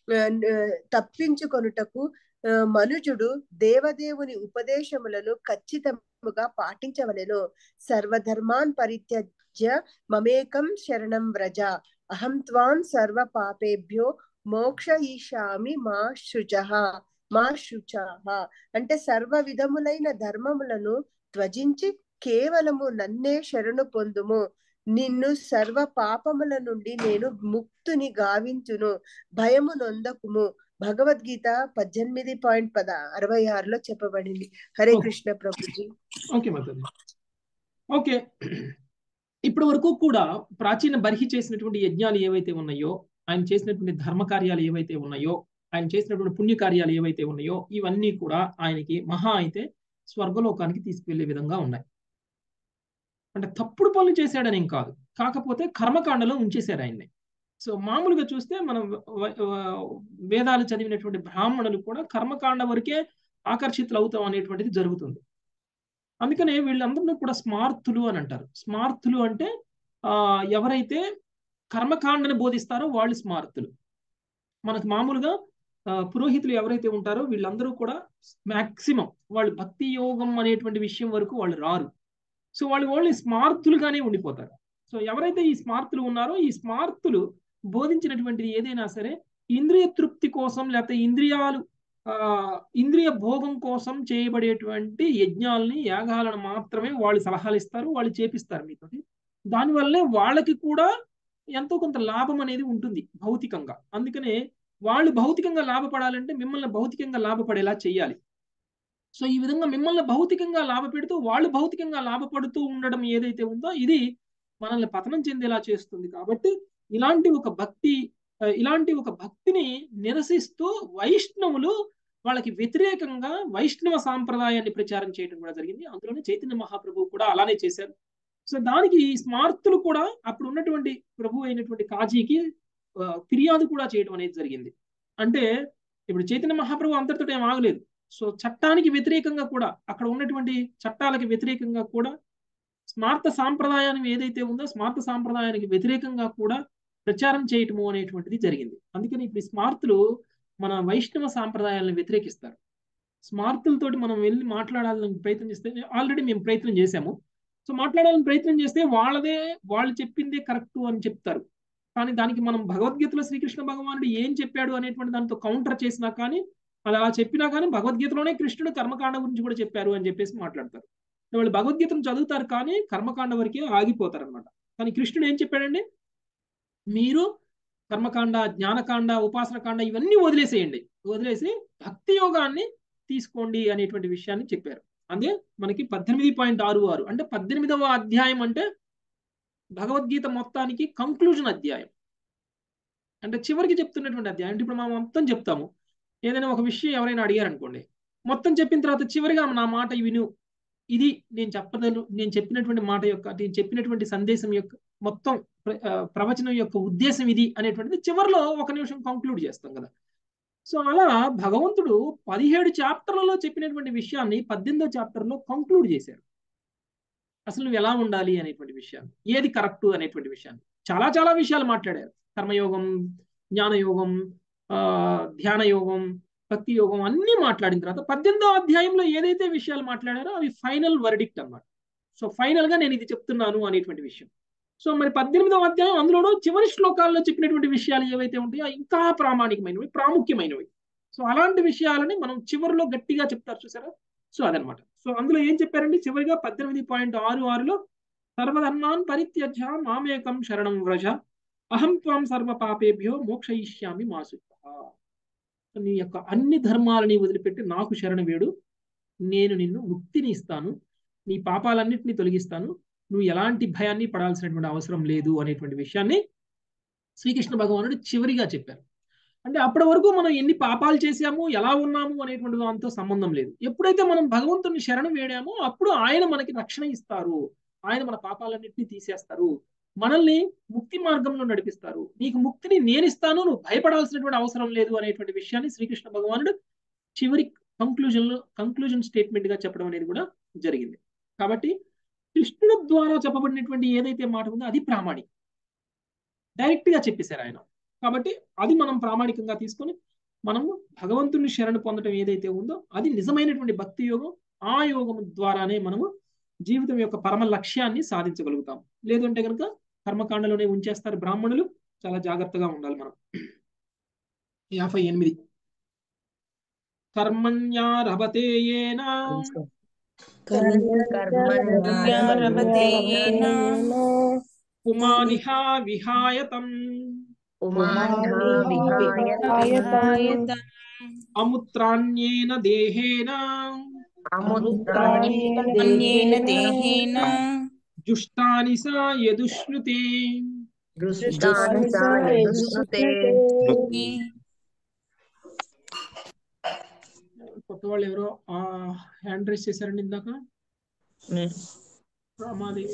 తప్పించుకొనుటకు మనుజుడు దేవదేవుని ఉపదేశములను ఖచ్చితముగా పాటించవలెను. సర్వధర్మాన్ పరిత్యజ్య మమేకం శరణం వ్రజ అహం త్వాం సర్వ పాపేభ్యో మోక్షయిష్యామి మా శుచః మా శుచః. అంటే సర్వ విధములైన ధర్మములను త్వజించి కేవలము నన్నే శరణు పొందుము. నిన్ను సర్వ పాపముల నుండి నేను ముక్తుని గావించును. భయము నొందకుము. భగవద్గీత పద్దెనిమిది పాయింట్ పద అరవై ఆరులో చెప్పబడింది. హరే కృష్ణ ప్రభుజీ. ఓకే మాతాజీ. ఓకే, ఇప్పటి వరకు కూడా ప్రాచీన బర్హి చేసినటువంటి యజ్ఞాలు ఏవైతే ఉన్నాయో, ఆయన చేసినటువంటి ధర్మ కార్యాలు ఏవైతే ఉన్నాయో, ఆయన చేసినటువంటి పుణ్య కార్యాలు ఏవైతే ఉన్నాయో, ఇవన్నీ కూడా ఆయనకి మహా అయితే స్వర్గలోకానికి తీసుకువెళ్లే విధంగా ఉన్నాయి. అంటే తప్పుడు పనులు చేశాడని ఏం కాదు, కాకపోతే కర్మకాండలో ఉంచేశారు ఆయన్ని. సో మామూలుగా చూస్తే మనం వేదాలు చదివినటువంటి బ్రాహ్మణులు కూడా కర్మకాండ వరకే ఆకర్షితులు అవుతాం అనేటువంటిది జరుగుతుంది. అందుకనే వీళ్ళందరినీ కూడా స్మార్తులు అని అంటారు. స్మార్తులు అంటే ఆ ఎవరైతే కర్మకాండని బోధిస్తారో వాళ్ళు స్మార్తులు. మనకు మామూలుగా పురోహితులు ఎవరైతే ఉంటారో వీళ్ళందరూ కూడా మాక్సిమం వాళ్ళు భక్తి యోగం అనేటువంటి విషయం వరకు వాళ్ళు రారు. సో వాళ్ళు ఓన్లీ స్మార్తులుగానే ఉండిపోతారు. సో ఎవరైతే ఈ స్మార్తులు ఉన్నారో ఈ స్మార్తులు బోధించినటువంటిది ఏదైనా సరే ఇంద్రియ తృప్తి కోసం లేకపోతే ఇంద్రియాలు ఆ ఇంద్రియ భోగం కోసం చేయబడేటువంటి యజ్ఞాలని యాగాలను మాత్రమే వాళ్ళు సలహాలు ఇస్తారు, వాళ్ళు చేపిస్తారు మీతో. దానివల్లే వాళ్ళకి కూడా ఎంతో కొంత లాభం అనేది ఉంటుంది భౌతికంగా. అందుకనే వాళ్ళు భౌతికంగా లాభపడాలంటే మిమ్మల్ని భౌతికంగా లాభపడేలా చేయాలి. సో ఈ విధంగా మిమ్మల్ని భౌతికంగా లాభపెడుతూ వాళ్ళు భౌతికంగా లాభపడుతూ ఉండడం ఏదైతే ఉందో ఇది మనల్ని పతనం చెందేలా చేస్తుంది. కాబట్టి ఇలాంటి ఒక భక్తి ఇలాంటి ఒక భక్తిని నిరసిస్తూ వైష్ణవులు వాళ్ళకి వ్యతిరేకంగా వైష్ణవ సాంప్రదాయాన్ని ప్రచారం చేయడం కూడా జరిగింది. అందులోనే చైతన్య మహాప్రభువు కూడా అలానే చేశారు. సో దానికి స్మార్తులు కూడా అప్పుడు ఉన్నటువంటి ప్రభు అయినటువంటి కాజీకి ఫిర్యాదు కూడా చేయడం అనేది జరిగింది. అంటే ఇప్పుడు చైతన్య మహాప్రభు అంతటితో ఏం ఆగలేదు. సో చట్టానికి వ్యతిరేకంగా కూడా అక్కడ ఉన్నటువంటి చట్టాలకి వ్యతిరేకంగా కూడా స్మార్త సాంప్రదాయాన్ని ఏదైతే ఉందో స్మార్త సాంప్రదాయానికి వ్యతిరేకంగా కూడా ప్రచారం చేయటము అనేటువంటిది జరిగింది. అందుకని ఇప్పుడు స్మార్తులు మన వైష్ణవ సాంప్రదాయాలను వ్యతిరేకిస్తారు. స్మార్తులతోటి మనం వెళ్ళి మాట్లాడాలని ప్రయత్నం చేస్తే ఆల్రెడీ మేము ప్రయత్నం చేశాము. సో మాట్లాడాలని ప్రయత్నం చేస్తే వాళ్ళదే వాళ్ళు చెప్పిందే కరెక్ట్ అని చెప్తారు. కానీ దానికి మనం భగవద్గీతలో శ్రీకృష్ణ భగవానుడు ఏం చెప్పాడు అనేటువంటి దాంతో కౌంటర్ చేసినా కానీ అది అలా చెప్పినా కానీ భగవద్గీతలోనే కృష్ణుడు కర్మకాండ గురించి కూడా చెప్పారు అని చెప్పేసి మాట్లాడతారు. వాళ్ళు భగవద్గీతను చదువుతారు కానీ కర్మకాండ వరకే ఆగిపోతారు అనమాట. కానీ కృష్ణుడు ఏం చెప్పాడండి, మీరు కర్మకాండ జ్ఞానకాండ ఉపాసనకాండ ఇవన్నీ వదిలేసేయండి, వదిలేసి భక్తి యోగాన్ని తీసుకోండి అనేటువంటి విషయాన్ని చెప్పారు. అదే మనకి పద్దెనిమిది పాయింట్ ఆరు ఆరు అంటే పద్దెనిమిదవ అధ్యాయం అంటే భగవద్గీత మొత్తానికి కంక్లూజన్ అధ్యాయం, అంటే చివరికి చెప్తున్నటువంటి అధ్యాయం. అంటే ఇప్పుడు మనం మొత్తం చెప్తాము, ఏదైనా ఒక విషయం ఎవరైనా అడిగారు అనుకోండి, మొత్తం చెప్పిన తర్వాత చివరిగా నా మాట విను, ఇది నేను చెప్పదలు నేను చెప్పినటువంటి మాట యొక్క నేను చెప్పినటువంటి సందేశం యొక్క మొత్తం ప్రవచనం యొక్క ఉద్దేశం ఇది అనేటువంటిది చివరిలో ఒక నిమిషం కంక్లూడ్ చేస్తాం కదా. సో అలా భగవంతుడు పదిహేడు చాప్టర్లలో చెప్పినటువంటి విషయాన్ని పద్దెనిమిదో చాప్టర్లో కంక్లూడ్ చేశారు. అసలు నువ్వు ఎలా ఉండాలి అనేటువంటి విషయాన్ని, ఏది కరెక్ట్ అనేటువంటి విషయాన్ని చాలా చాలా విషయాలు మాట్లాడారు. కర్మయోగం, జ్ఞానయోగం, ఆ ధ్యాన యోగం, భక్తి యోగం అన్ని మాట్లాడిన తర్వాత పద్దెనిమిదో అధ్యాయంలో ఏదైతే విషయాలు మాట్లాడారో అవి ఫైనల్ వర్డిక్ట్ అన్నమాట. సో ఫైనల్ గా నేను ఇది చెప్తున్నాను అనేటువంటి విషయం. సో మరి పద్దెనిమిదవ అధ్యాయం అందులోనూ చివరి శ్లోకాల్లో చెప్పినటువంటి విషయాలు ఏవైతే ఉంటాయో ఇంకా ప్రామాణికమైనవి, ప్రాముఖ్యమైనవి. సో అలాంటి విషయాలని మనం చివరిలో గట్టిగా చెప్తారు చూసారా. సో అదనమాట. సో అందులో ఏం చెప్పారండి చివరిగా పద్దెనిమిది పాయింట్ ఆరు ఆరులో సర్వధర్మాన్ పరిత్యజ్య మామేకం శరణం వ్రజ అహం త్వం సర్వ పాపేభ్యో మోక్షయిష్యామి మా శుద్ధః. నీ యొక్క అన్ని ధర్మాలని వదిలిపెట్టి నాకు శరణ వేడు, నేను నిన్ను ముక్తిని ఇస్తాను, నీ పాపాలన్నింటినీ తొలగిస్తాను, నువ్వు ఎలాంటి భయాన్ని పడాల్సినటువంటి అవసరం లేదు అనేటువంటి విషయాన్ని శ్రీకృష్ణ భగవానుడు చివరిగా చెప్పారు. అంటే అప్పటి వరకు మనం ఎన్ని పాపాలు చేశాము, ఎలా ఉన్నాము అనేటువంటి దాంతో సంబంధం లేదు. ఎప్పుడైతే మనం భగవంతుని శరణు వేడామో అప్పుడు ఆయన మనకి రక్షణ ఇస్తారు, ఆయన మన పాపాలన్నింటినీ తీసేస్తారు, మనల్ని ముక్తి మార్గంలో నడిపిస్తారు. నీకు ముక్తిని నేను ఇస్తాను, నువ్వు భయపడాల్సినటువంటి అవసరం లేదు అనేటువంటి విషయాన్ని శ్రీకృష్ణ భగవానుడు చివరి కంక్లూజన్ లో కంక్లూజన్ స్టేట్మెంట్ గా చెప్పడం అనేది కూడా జరిగింది. కాబట్టి కృష్ణుడు ద్వారా చెప్పబడినటువంటి ఏదైతే మాట ఉందో అది ప్రామాణికం, డైరెక్ట్ గా చెప్పేశారు ఆయన. కాబట్టి అది మనం ప్రామాణికంగా తీసుకొని మనము భగవంతుని శరణు పొందడం ఏదైతే ఉందో అది నిజమైనటువంటి భక్తి యోగం. ఆ యోగం ద్వారానే మనము జీవితం యొక్క పరమ లక్ష్యాన్ని సాధించగలుగుతాం. లేదంటే కనుక కర్మకాండలోనే ఉంచేస్తారు బ్రాహ్మణులు. చాలా జాగ్రత్తగా ఉండాలి మనం. యాభై ఎనిమిది కర్మణ్యారభతేయేన ఉమానిహా విహాయతం అముత్రాణ్యేన దేహేన జుష్టాని సా యదుశ్నుతే. దృష్టాని సా యదుశ్నుతే. కొత్త వాళ్ళు ఎవరో ఆ హ్యాండ్ రైస్ చేశారండి ఇందాక. రామాదేవి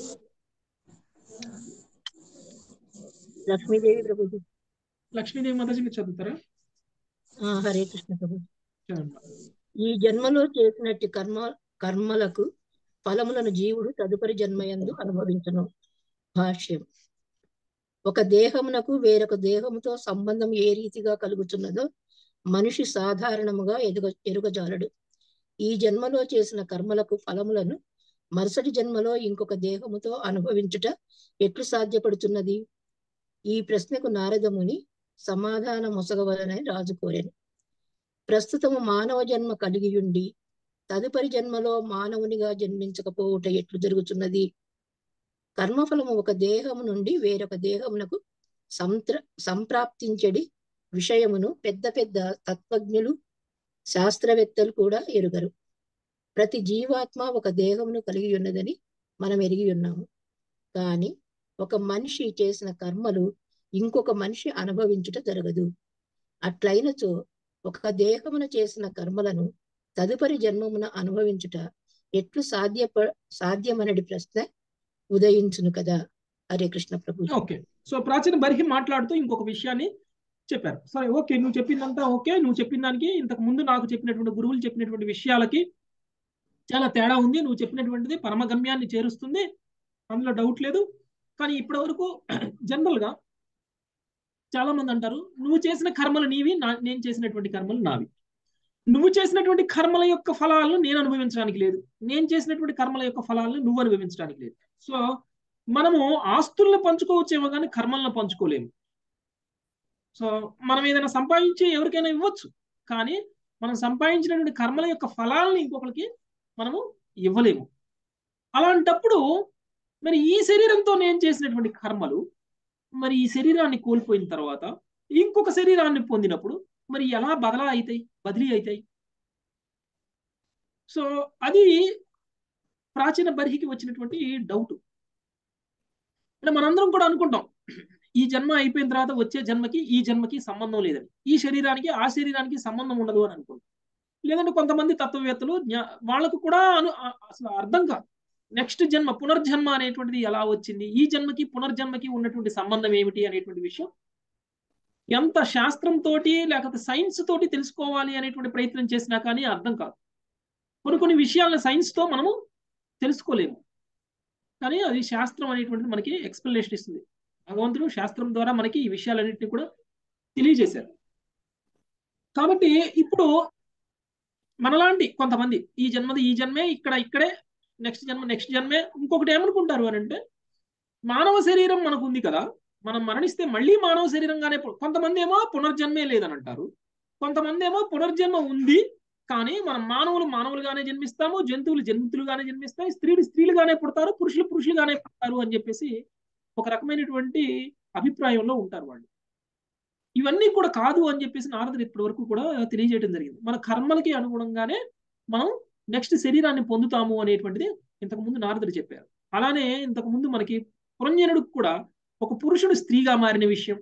లక్ష్మీదేవి ప్రభుజీ. లక్ష్మీదేవి మాతాజీ మీరు చదువుతారా? ఆ, హరే కృష్ణ ప్రభు. చదవండి. ఈ జన్మలో చేసినట్టు కర్మ కర్మలకు ఫలములను జీవుడు తదుపరి జన్మయందు అనుభవించును. భాష్యం. ఒక దేహమునకు వేరొక దేహముతో సంబంధం ఏ రీతిగా కలుగుతున్నదో మనిషి సాధారణముగా ఎదుగ ఎరుగజాలడు. ఈ జన్మలో చేసిన కర్మలకు ఫలములను మరుసటి జన్మలో ఇంకొక దేహముతో అనుభవించుట ఎట్లు సాధ్యపడుతున్నది? ఈ ప్రశ్నకు నారదముని సమాధాన మొసగవలనని రాజు కోరెను. ప్రస్తుతము మానవ జన్మ కలిగియుండి తదుపరి జన్మలో మానవునిగా జన్మించకపోవుట ఎట్లు జరుగుతున్నది? కర్మఫలము ఒక దేహము నుండి వేరొక దేహమునకు సంత్ర సంప్రాప్తించడి విషయమును పెద్ద పెద్ద తత్వజ్ఞులు శాస్త్రవేత్తలు కూడా ఎరుగరు. ప్రతి జీవాత్మ ఒక దేహమును కలిగి ఉన్నదని మనం ఎరిగి ఉన్నాము. కానీ ఒక మనిషి చేసిన కర్మలు ఇంకొక మనిషి అనుభవించుట జరగదు. అట్లయినచో ఒక దేహమున చేసిన కర్మలను తదుపరి జన్మమున అనుభవించుట ఎట్లు సాధ్యప సాధ్యమనడి ప్రశ్న ఉదయించును కదా. Hare Krishna Prabhu. Okay. So Prachinabarhi మాట్లాడుతూ ఇంకొక విషయాన్ని చెప్పారు. సరే, ఓకే, నువ్వు చెప్పిందంతా ఓకే. నువ్వు చెప్పిన దానికి ఇంతకు ముందు నాకు చెప్పినటువంటి గురువులు చెప్పినటువంటి విషయాలకి చాలా తేడా ఉంది. నువ్వు చెప్పినటువంటిది పరమగమ్యాన్ని చేరుస్తుంది, అందులో డౌట్ లేదు. కానీ ఇప్పటి వరకు జనరల్ గా చాలా మంది అంటారు, నువ్వు చేసిన కర్మలు నీవి, నేను చేసినటువంటి కర్మలు నావి. నువ్వు చేసినటువంటి కర్మల యొక్క ఫలాలను నేను అనుభవించడానికి లేదు, నేను చేసినటువంటి కర్మల యొక్క ఫలాలను నువ్వు అనుభవించడానికి లేదు. సో మనము ఆస్తులను పంచుకోవచ్చేమో కానీ కర్మలను పంచుకోలేము. సో మనం ఏదైనా సంపాదించి ఎవరికైనా ఇవ్వచ్చు, కానీ మనం సంపాదించినటువంటి కర్మల యొక్క ఫలాలను ఇంకొకరికి మనము ఇవ్వలేము. అలాంటప్పుడు మరి ఈ శరీరంతో నేను చేసినటువంటి కర్మలు మరి ఈ శరీరాన్ని కోల్పోయిన తర్వాత ఇంకొక శరీరాన్ని పొందినప్పుడు మరి ఎలా బదలా అవుతాయి, బదిలీ అవుతాయి? సో అది ప్రాచీన బర్హికి వచ్చినటువంటి డౌట్. అంటే మనందరం కూడా అనుకుంటాం, ఈ జన్మ అయిపోయిన తర్వాత వచ్చే జన్మకి ఈ జన్మకి సంబంధం లేదని, ఈ శరీరానికి ఆ శరీరానికి సంబంధం ఉండదు అని అనుకుంటాం. లేదంటే కొంతమంది తత్వవేత్తలు వాళ్ళకు కూడా అను అసలు అర్థం కాదు, నెక్స్ట్ జన్మ పునర్జన్మ అనేటువంటిది ఎలా వచ్చింది, ఈ జన్మకి పునర్జన్మకి ఉన్నటువంటి సంబంధం ఏమిటి అనేటువంటి విషయం ఎంత శాస్త్రంతో లేకపోతే సైన్స్ తోటి తెలుసుకోవాలి అనేటువంటి ప్రయత్నం చేసినా కానీ అర్థం కాదు. కొన్ని కొన్ని విషయాలను సైన్స్ తో మనము తెలుసుకోలేము, కానీ అది శాస్త్రం అనేటువంటిది మనకి ఎక్స్ప్లెనేషన్ ఇస్తుంది. భగవంతుడు శాస్త్రం ద్వారా మనకి ఈ విషయాలన్నింటినీ కూడా తెలియజేశారు. కాబట్టి ఇప్పుడు మనలాంటి కొంతమంది ఈ జన్మది ఈ జన్మే, ఇక్కడ ఇక్కడే, నెక్స్ట్ జన్మ నెక్స్ట్ జన్మే. ఇంకొకటి ఏమనుకుంటారు అని అంటే, మానవ శరీరం మనకు ఉంది కదా, మనం మరణిస్తే మళ్ళీ మానవ శరీరంగానే. కొంతమంది ఏమో పునర్జన్మే లేదని అంటారు, కొంతమంది ఏమో పునర్జన్మ ఉంది కానీ మనం మానవులు మానవులుగానే జన్మిస్తాము, జంతువులు జంతువులుగానే జన్మిస్తాయి, స్త్రీలు స్త్రీలుగానే పుడతారు, పురుషులు పురుషులుగానే పుడతారు అని చెప్పేసి ఒక రకమైనటువంటి అభిప్రాయంలో ఉంటారు వాళ్ళు. ఇవన్నీ కూడా కాదు అని చెప్పేసి నారదుడు ఇప్పటి వరకు కూడా తెలియజేయడం జరిగింది. మన కర్మలకి అనుగుణంగానే మనం నెక్స్ట్ శరీరాన్ని పొందుతాము అనేటువంటిది ఇంతకు ముందు నారదుడు చెప్పారు. అలానే ఇంతకు ముందు మనకి పురంజనుడికి కూడా ఒక పురుషుడు స్త్రీగా మారిన విషయం,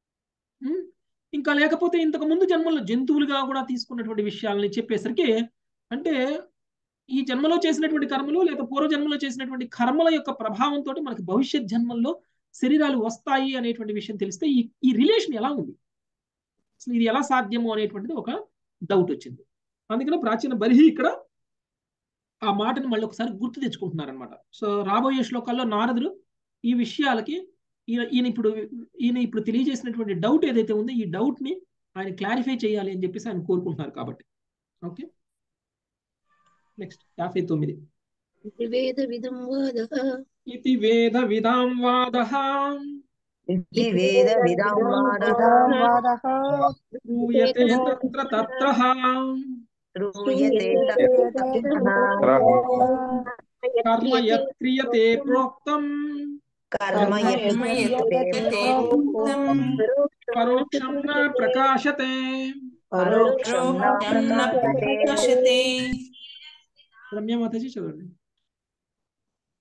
ఇంకా లేకపోతే ఇంతకు ముందు జన్మల్లో జంతువులుగా కూడా తీసుకున్నటువంటి విషయాలని చెప్పేసరికి, అంటే ఈ జన్మలో చేసినటువంటి కర్మలు లేదా పూర్వ జన్మలో చేసినటువంటి కర్మల యొక్క ప్రభావంతో మనకి భవిష్యత్ జన్మల్లో శరీరాలు వస్తాయి అనేటువంటి విషయం తెలిస్తే ఈ ఈ రిలేషన్ ఎలా ఉంది, అసలు ఇది ఎలా సాధ్యము అనేటువంటిది ఒక డౌట్ వచ్చింది. అందుకనే ప్రాచీన బర్హి ఇక్కడ ఆ మాటను మళ్ళీ ఒకసారి గుర్తు తెచ్చుకుంటున్నారనమాట. సో రాబోయే శ్లోకాల్లో నారదుడు ఈ విషయాలకి ఈయన ఈయన ఇప్పుడు ఈయన ఇప్పుడు తెలియజేసినటువంటి డౌట్ ఏదైతే ఉందో ఈ డౌట్ ని ఆయన క్లారిఫై చేయాలి అని చెప్పేసి ఆయన కోరుకుంటున్నారు. కాబట్టి ఓకే, నెక్స్ట్ యాభై తొమ్మిది. వేద విధం వాదః ఇతి వేద విదాం వాదః इति वेद विदां वादः శ్రూయతే తత్ర తత్రః श्रूयते కర్మ యత్ క్రియతే ప్రోక్తం कर्म यते పరోక్షం న ప్రకాశతే. परोक्षं न प्रकाशते. రమ్య మాతాజీ చదవండి.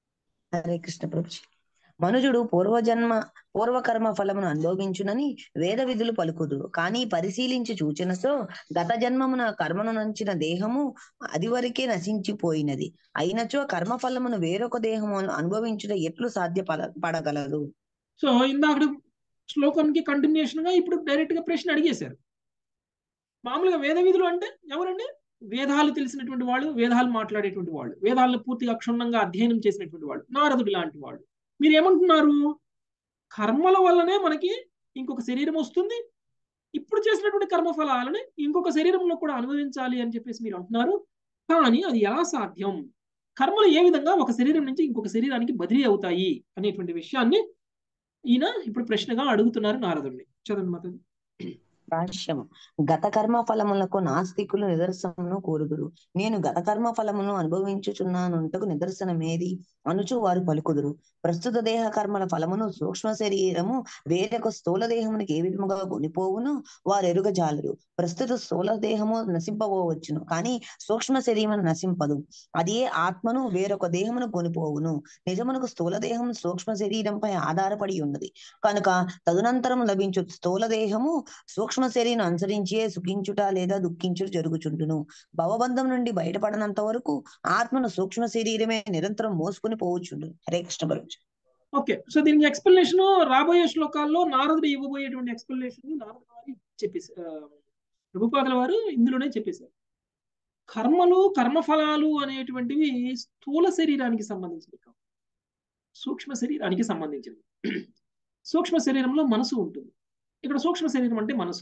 హరే కృష్ణ ప్రభుజీ. మనుజుడు పూర్వజన్మ పూర్వకర్మ ఫలమును అనుభవించునని వేద విధులు పలుకుదురు. కానీ పరిశీలించి చూచినచో గత జన్మమున కర్మను నంచిన దేహము అది వరకే నశించిపోయినది. అయినచో కర్మ ఫలమును వేరొక దేహము అనుభవించుట ఎట్లు సాధ్య పడగలదు? సో ఇందాక శ్లోకానికి కంటిన్యూషన్ గా ఇప్పుడు డైరెక్ట్ గా ప్రశ్న అడిగేశారు. మామూలుగా వేద విధులు అంటే ఎవరండి? వేదాలు తెలిసినటువంటి వాళ్ళు, వేదాలు మాట్లాడేటువంటి వాళ్ళు, వేదాలను పూర్తిగా క్షుణ్ణంగా అధ్యయనం చేసినటువంటి వాళ్ళు, నారదుడు లాంటి వాళ్ళు. మీరు ఏమంటున్నారు? కర్మల వల్లనే మనకి ఇంకొక శరీరం వస్తుంది, ఇప్పుడు చేసినటువంటి కర్మఫలాలని ఇంకొక శరీరంలో కూడా అనుభవించాలి అని చెప్పేసి మీరు అంటున్నారు. కానీ అది ఎలా సాధ్యం? కర్మలు ఏ విధంగా ఒక శరీరం నుంచి ఇంకొక శరీరానికి బదిలీ అవుతాయి అనేటువంటి విషయాన్ని ఈయన ఇప్పుడు ప్రశ్నగా అడుగుతున్నారు నారదుడిని. చదవండి మాతాజీ. భాష్యము. గత కర్మ ఫలములకు నాస్తికులు నిదర్శనమును కోరుదురు. నేను గత కర్మ ఫలమును అనుభవించుచున్నానుంటకు నిదర్శనమేది అనుచు వారు పలుకుదురు. ప్రస్తుత దేహ కర్మల ఫలమును సూక్ష్మ శరీరము వేరొక స్థూల దేహమునికి ఏ విధముగా కొనిపోవును వారు ఎరుగజాలరు. ప్రస్తుత స్థూల దేహము నశింపవచ్చును, కానీ సూక్ష్మ శరీరమును నశింపదు. అదే ఆత్మను వేరొక దేహమును కొనిపోవును. నిజమునకు స్థూల దేహము సూక్ష్మ శరీరంపై ఆధారపడి ఉన్నది కనుక తదునంతరం లభించు స్థూల దేహము సూక్ష్మ శరీరం అనుసరించే సుఖించుట లేదా దుఃఖించుట జరుగుచుండును. భవబంధం నుండి బయటపడనంత వరకు ఆత్మను సూక్ష్మ శరీరమే నిరంతరం మోసుకుని పోవచ్చుండు. హరే కృష్ణ గురించి. ఓకే, సో దీనికి ఎక్స్ప్లెనేషన్ రాబోయే శ్లోకాల్లో నారదుడు ఇవ్వబోయేటువంటి ఎక్స్ప్లెనేషన్ నారదుడు వారు చెప్పేసారు, ప్రభుపాదుల వారు ఇందులోనే చెప్పేశారు. కర్మలు కర్మఫలాలు అనేటువంటివి స్థూల శరీరానికి సంబంధించినవి కావు, సూక్ష్మ శరీరానికి సంబంధించినవి. సూక్ష్మ శరీరంలో మనసు ఉంటుంది. ఇక్కడ సూక్ష్మ శరీరం అంటే మనసు.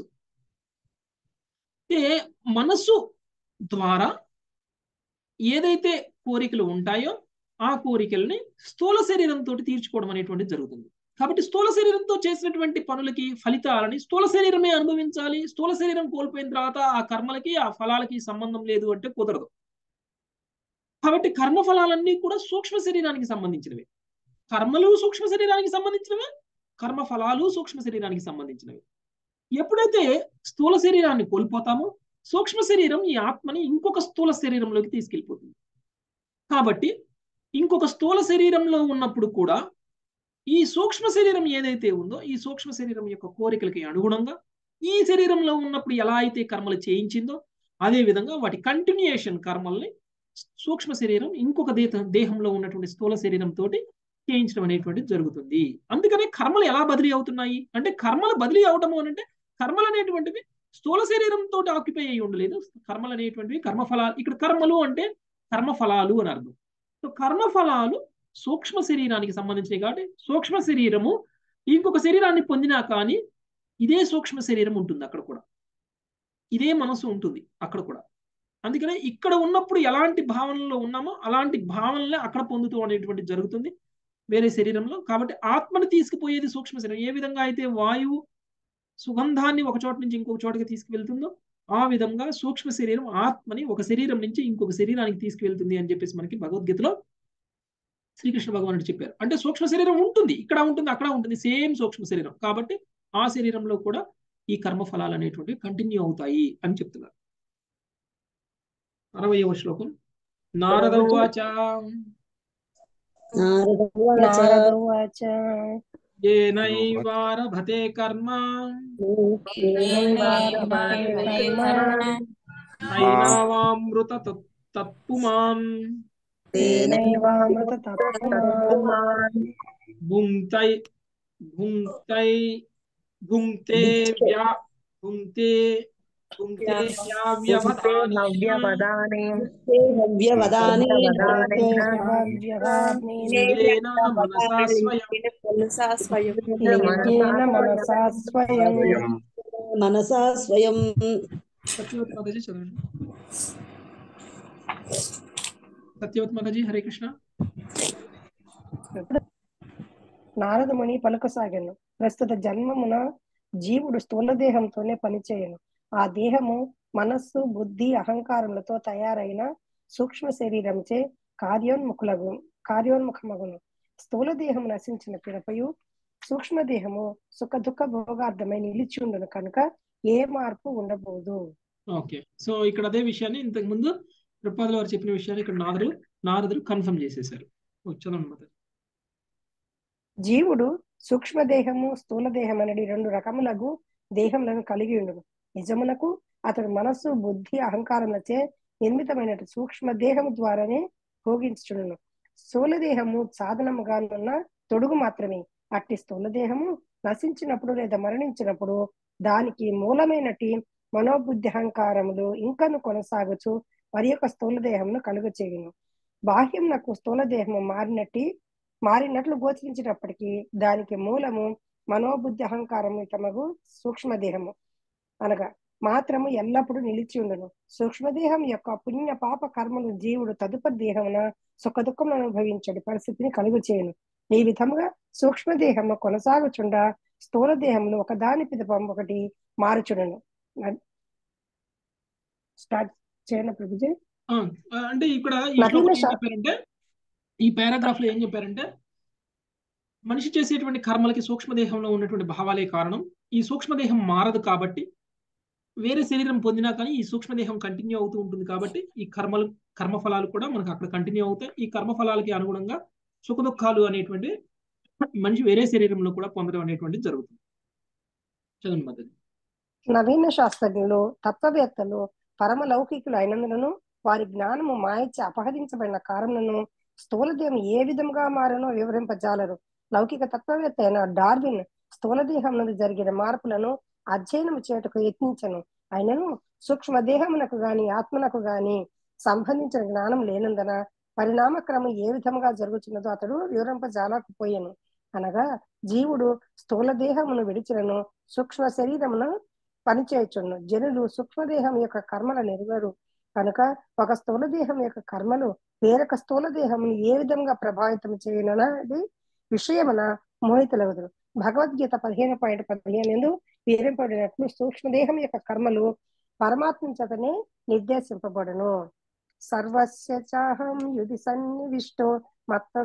ఏ మనసు ద్వారా ఏదైతే కోరికలు ఉంటాయో ఆ కోరికల్ని స్థూల శరీరంతో తీర్చుకోవడం అనేటువంటిది జరుగుతుంది. కాబట్టి స్థూల శరీరంతో చేసినటువంటి పనులకి ఫలితాలని స్థూల శరీరమే అనుభవించాలి. స్థూల శరీరం కోల్పోయిన తర్వాత ఆ కర్మలకి ఆ ఫలాలకి సంబంధం లేదు అంటే కుదరదు. కాబట్టి కర్మ ఫలాలన్నీ కూడా సూక్ష్మ శరీరానికి సంబంధించినవి. కర్మలు సూక్ష్మ శరీరానికి సంబంధించినవి, కర్మ ఫలాలు సూక్ష్మ శరీరానికి సంబంధించినవి. ఎప్పుడైతే స్థూల శరీరాన్ని కోల్పోతామో సూక్ష్మ శరీరం ఈ ఆత్మని ఇంకొక స్థూల శరీరంలోకి తీసుకెళ్ళిపోతుంది. కాబట్టి ఇంకొక స్థూల శరీరంలో ఉన్నప్పుడు కూడా ఈ సూక్ష్మ శరీరం ఏదైతే ఉందో ఈ సూక్ష్మ శరీరం యొక్క కోరికలకి అనుగుణంగా ఈ శరీరంలో ఉన్నప్పుడు ఎలా అయితే కర్మలు చేయించిందో అదే విధంగా వాటి కంటిన్యూయేషన్ కర్మల్ని సూక్ష్మ శరీరం ఇంకొక దేహ దేహంలో ఉన్నటువంటి స్థూల శరీరంతో చేయించడం అనేటువంటిది జరుగుతుంది. అందుకనే కర్మలు ఎలా బదిలీ అవుతున్నాయి అంటే, కర్మలు బదిలీ అవటము అని అంటే కర్మలు అనేటువంటివి స్థూల శరీరంతో ఆక్యుపై అయి ఉండలేదు. కర్మలు అనేటువంటివి కర్మఫలాలు. ఇక్కడ కర్మలు అంటే కర్మఫలాలు అని అర్థం. సో కర్మఫలాలు సూక్ష్మ శరీరానికి సంబంధించినవి కాబట్టి సూక్ష్మ శరీరము ఇంకొక శరీరాన్ని పొందినా కానీ ఇదే సూక్ష్మ శరీరం ఉంటుంది అక్కడ కూడా, ఇదే మనసు ఉంటుంది అక్కడ కూడా. అందుకనే ఇక్కడ ఉన్నప్పుడు ఎలాంటి భావనలో ఉన్నామో అలాంటి భావనలే అక్కడ పొందుతూ అనేటువంటి జరుగుతుంది వేరే శరీరంలో. కాబట్టి ఆత్మను తీసుకుపోయేది సూక్ష్మ శరీరం. ఏ విధంగా అయితే వాయువు సుగంధాన్ని ఒక చోట నుంచి ఇంకొక చోటకి తీసుకువెళ్తుందో ఆ విధంగా సూక్ష్మ శరీరం ఆత్మని ఒక శరీరం నుంచి ఇంకొక శరీరానికి తీసుకువెళ్తుంది అని చెప్పేసి మనకి భగవద్గీతలో శ్రీకృష్ణ భగవానుడు చెప్పారు. అంటే సూక్ష్మ శరీరం ఉంటుంది, ఇక్కడ ఉంటుంది, అక్కడ ఉంటుంది, సేమ్ సూక్ష్మ శరీరం. కాబట్టి ఆ శరీరంలో కూడా ఈ కర్మ ఫలాలు అనేటువంటివి కంటిన్యూ అవుతాయి అని చెప్తున్నారు. అరవయవ శ్లోకం. నారద ఉవాచ నారదోవాచ ఏనైవారభతే కర్మ నైనావామృత తత్పుమాన్ భుంక్తై భుంక్తై భుంక్తే వ్యా భుంక్తే భుంక్తే వ్యావ్యవదానే లింగేన మనసా స్వయం మనసా స్వయం. సత్యవతి మాతాజీ చదవండి. సత్యవతి మాతాజీ హరే కృష్ణ. నారదముని పలుకసాగాను. ప్రస్తుత జన్మమున జీవుడు స్థూల దేహంతోనే పనిచేయను. ఆ దేహము మనస్సు, బుద్ధి, అహంకారములతో తయారైన సూక్ష్మ శరీరంచే కార్యోన్ముఖులగు కార్యోన్ముఖమగును. స్థూల దేహము నశించిన పిరపయు సూక్ష్మ దేహము సుఖ దుఃఖ భోగార్థమై నిలిచియుండును కనుక ఏ మార్పు ఉండబోదు. ఓకే, సో ఇక్కడ అదే విషయాన్ని ఇంతకు ముందు ప్రభుపాదుల వారు చెప్పిన విషయాన్ని ఇక్కడ నారదుడు నారదుడు కన్ఫర్మ్ చేసేశారు. చదవండి మాతాజీ. జీవుడు సూక్ష్మదేహము స్థూల దేహం అనేది రెండు రకములకు దేహములను కలిగి ఉండును. నిజమునకు అతడు మనస్సు బుద్ధి అహంకారములచే నిర్మితమైన సూక్ష్మ దేహము ద్వారానే భోగించుచుండును. స్థూల దేహము సాధనముగానున్న తొడుగు మాత్రమే. అట్టి స్థూల దేహము నశించినప్పుడు లేదా మరణించినప్పుడు దానికి మూలమైనటి మనోబుద్ధి అహంకారములు ఇంకను కొనసాగుచు మరి యొక్క స్థూల దేహమును కలుగ చేయును. బాహ్యం నాకు స్థూల దేహము మారినట్టి మారినట్లు గోచరించినప్పటికీ దానికి మూలము మనోబుద్ధి అహంకారము తమగు సూక్ష్మదేహము అనగా మాత్రము ఎల్లప్పుడూ నిలిచి ఉండును. సూక్ష్మదేహం యొక్క పుణ్య పాప కర్మలు జీవుడు తదుపరి దేహమున సుఖ దుఃఖములను అనుభవించడి పరిస్థితిని కలుగు చేయను. ఈ విధముగా సూక్ష్మదేహము కొనసాగుచుండ స్థూల దేహమును ఒకదాని పిదపం ఒకటి మారుచుడను. స్టార్ట్ చేయన ప్రభుజీ. ఆ, అంటే ఇక్కడ ఈ నవీన శ్లోకంలో ఏం శా- చెప్పారంటే, ఈ పారాగ్రాఫ్ లో ఏం చెప్పారంటే, మనిషి చేసేటువంటి కర్మలకి సూక్ష్మదేహంలో ఉన్నటువంటి భావాలే కారణం. ఈ సూక్ష్మదేహం మారదు కాబట్టి, వేరే శరీరం పొందినా కానీ ఈ సూక్ష్మదేహం కంటిన్యూ అవుతూ ఉంటుంది కాబట్టి ఈ కర్మలు కర్మఫలాలు కూడా మనకు అక్కడ కంటిన్యూ అవుతాయి. ఈ కర్మఫలాలకి అనుగుణంగా సుఖ దుఃఖాలు అనేటువంటి మనిషి వేరే శరీరంలో కూడా పొందడం అనేటువంటిది జరుగుతుంది. చదువు మద్దతు. నవీన శాస్త్రజ్ఞులు తత్వవేత్తలు పరమ లౌకికులు అయినందున వారి జ్ఞానము మాయచే అపహరించబడిన కారణములను స్థూల దేహం ఏ విధంగా మారనో వివరింపజాలరు. లౌకిక తత్వవేత్త అయిన డార్విన్ స్థూల దేహం నుండి జరిగిన మార్పులను అధ్యయనం చేయటకు యత్నించను. అయినను సూక్ష్మ దేహమునకు గాని ఆత్మనకు గాని సంబంధించిన జ్ఞానం లేనందున పరిణామ క్రమం ఏ విధంగా జరుగుతున్నదో అతడు వివరింపజాలకపోయాను. అనగా జీవుడు స్థూల దేహమును విడిచినను సూక్ష్మ శరీరమును పనిచేయచుండు. జనులు సూక్ష్మదేహం యొక్క కర్మల నెరవేరు కనుక ఒక స్థూల దేహం యొక్క కర్మలు వేరొక స్థూల దేహమును ఏ విధంగా ప్రభావితం చేయనది విషయమున మోహితులవదురు. భగవద్గీత పదిహేను పాయింట్ పదిహేను వివరింపబడినట్లు సూక్ష్మదేహం యొక్క కర్మలు పరమాత్మ చేతనే నిర్దేశింపబడును. సర్వస్య చాహం యుధి సన్నివిష్టో మత్త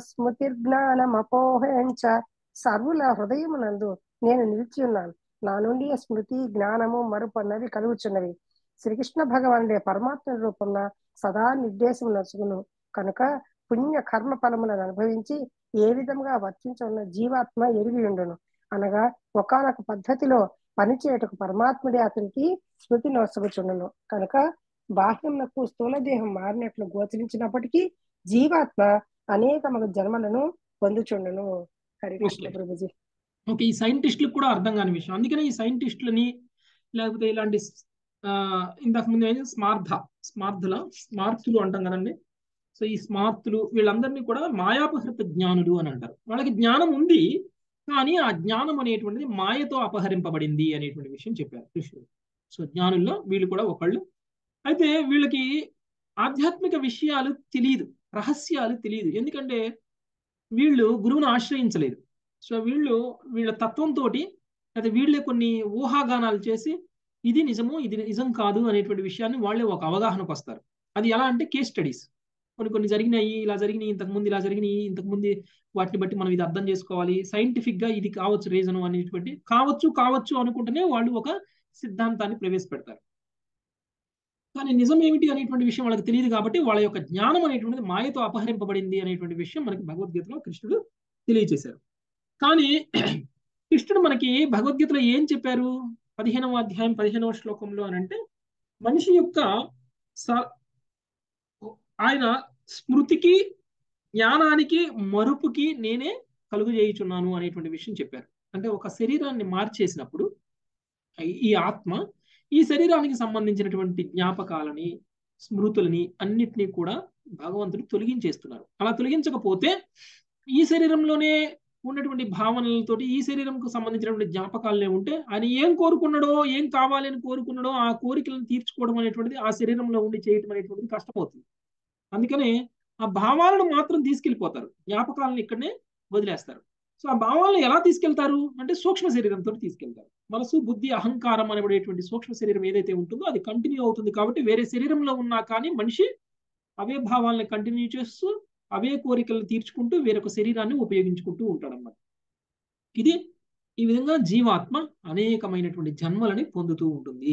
స్మృతిర్జ్ఞానమపోహంచ సర్వుల హృదయమునందు నేను నిలిచి ఉన్నాను. నా నుండి స్మృతి జ్ఞానము మరుపు అన్నవి కలుగుచున్నవి. శ్రీకృష్ణ భగవానుడే పరమాత్మ రూపంలో సదా నిర్దేశం నచ్చును కనుక పుణ్య కర్మ ఫలములను అనుభవించి ఏ విధంగా వర్తించున్న జీవాత్మ ఎరిగి ఉండును. అనగా ఒకానొక పద్ధతిలో పనిచేయటకు పరమాత్ముడే అతనికి స్మృతి నొసగుచుండును. కనుక బాహ్యమునకు స్థూల దేహం మారినట్లు గోచరించినప్పటికీ జీవాత్మ అనేక మగ జన్మలను పొందుచుండును. హరికృష్ణ ఓకే. ప్రభుజీ. ఓకే, ఈ సైంటిస్టులకు కూడా అర్థం కాని విషయం. అందుకనే ఈ సైంటిస్టులని లేకపోతే ఇలాంటి ఆ, ఇంతకు ముందు ఏంటి స్మార్థ స్మార్థుల స్మార్థులు అంటాం కదండి. సో ఈ స్మార్థులు వీళ్ళందరినీ కూడా మాయాపహృత జ్ఞానులు అని అంటారు. వాళ్ళకి జ్ఞానం ఉంది కానీ ఆ జ్ఞానం అనేటువంటిది మాయతో అపహరింపబడింది అనేటువంటి విషయం చెప్పారు కృష్ణుడు. సో జ్ఞానుల్లో వీళ్ళు కూడా ఒకళ్ళు. అయితే వీళ్ళకి ఆధ్యాత్మిక విషయాలు తెలియదు, రహస్యాలు తెలియదు. ఎందుకంటే వీళ్ళు గురువును ఆశ్రయించలేదు. సో వీళ్ళు వీళ్ళ తత్వంతో అయితే వీళ్ళే కొన్ని ఊహాగానాలు చేసి ఇది నిజము ఇది నిజం కాదు అనేటువంటి విషయాన్ని వాళ్ళే ఒక అవగాహనకు వస్తారు. అది ఎలా అంటే కేస్ స్టడీస్. కొన్ని కొన్ని జరిగినాయి, ఇలా జరిగినాయి, ఇంతకుముందు ఇలా జరిగినాయి, ఇంతకుముందు వాటిని బట్టి మనం ఇది అర్థం చేసుకోవాలి, సైంటిఫిక్ గా ఇది కావచ్చు రీజన్ అనేటువంటి కావచ్చు కావచ్చు అనుకుంటేనే వాళ్ళు ఒక సిద్ధాంతాన్ని ప్రవేశపెడతారు. కానీ నిజం ఏమిటి అనేటువంటి విషయం వాళ్ళకి తెలియదు కాబట్టి వాళ్ళ యొక్క జ్ఞానం అనేటువంటిది మాయతో అపహరింపబడింది అనేటువంటి విషయం మనకి భగవద్గీతలో కృష్ణుడు తెలియజేశారు. కానీ కృష్ణుడు మనకి భగవద్గీతలో ఏం చెప్పారు పదిహేనవ అధ్యాయం పదిహేనవ శ్లోకంలో అని అంటే, మనిషి యొక్క ఆయన స్మృతికి జ్ఞానానికి మరుపుకి నేనే కలుగు చేయుచున్నాను అనేటువంటి విషయం చెప్పారు. అంటే ఒక శరీరాన్ని మార్చేసినప్పుడు ఈ ఆత్మ ఈ శరీరానికి సంబంధించినటువంటి జ్ఞాపకాలని స్మృతులని అన్నిటినీ కూడా భగవంతుడు తొలగించేస్తున్నారు. అలా తొలగించకపోతే ఈ శరీరంలోనే ఉన్నటువంటి భావనలతోటి ఈ శరీరంకు సంబంధించినటువంటి జ్ఞాపకాలనే ఉంటే ఆయన ఏం కోరుకున్నాడో ఏం కావాలి అని కోరుకున్నాడో ఆ కోరికలను తీర్చుకోవడం అనేటువంటిది ఆ శరీరంలో ఉండి చేయడం అనేటువంటిది కష్టమవుతుంది. అందుకనే ఆ భావాలను మాత్రం తీసుకెళ్ళిపోతారు, జ్ఞాపకాలను ఇక్కడనే వదిలేస్తారు. సో ఆ భావాలను ఎలా తీసుకెళ్తారు అంటే సూక్ష్మ శరీరంతో తీసుకెళ్తారు. మనసు బుద్ధి అహంకారం అనబడేటువంటి సూక్ష్మ శరీరం ఏదైతే ఉంటుందో అది కంటిన్యూ అవుతుంది కాబట్టి వేరే శరీరంలో ఉన్నా కానీ మనిషి అవే భావాలను కంటిన్యూ చేస్తూ అవే కోరికలను తీర్చుకుంటూ వేరొక శరీరాన్ని ఉపయోగించుకుంటూ ఉంటాడన్నమాట. ఇది ఈ విధంగా జీవాత్మ అనేకమైనటువంటి జన్మలని పొందుతూ ఉంటుంది.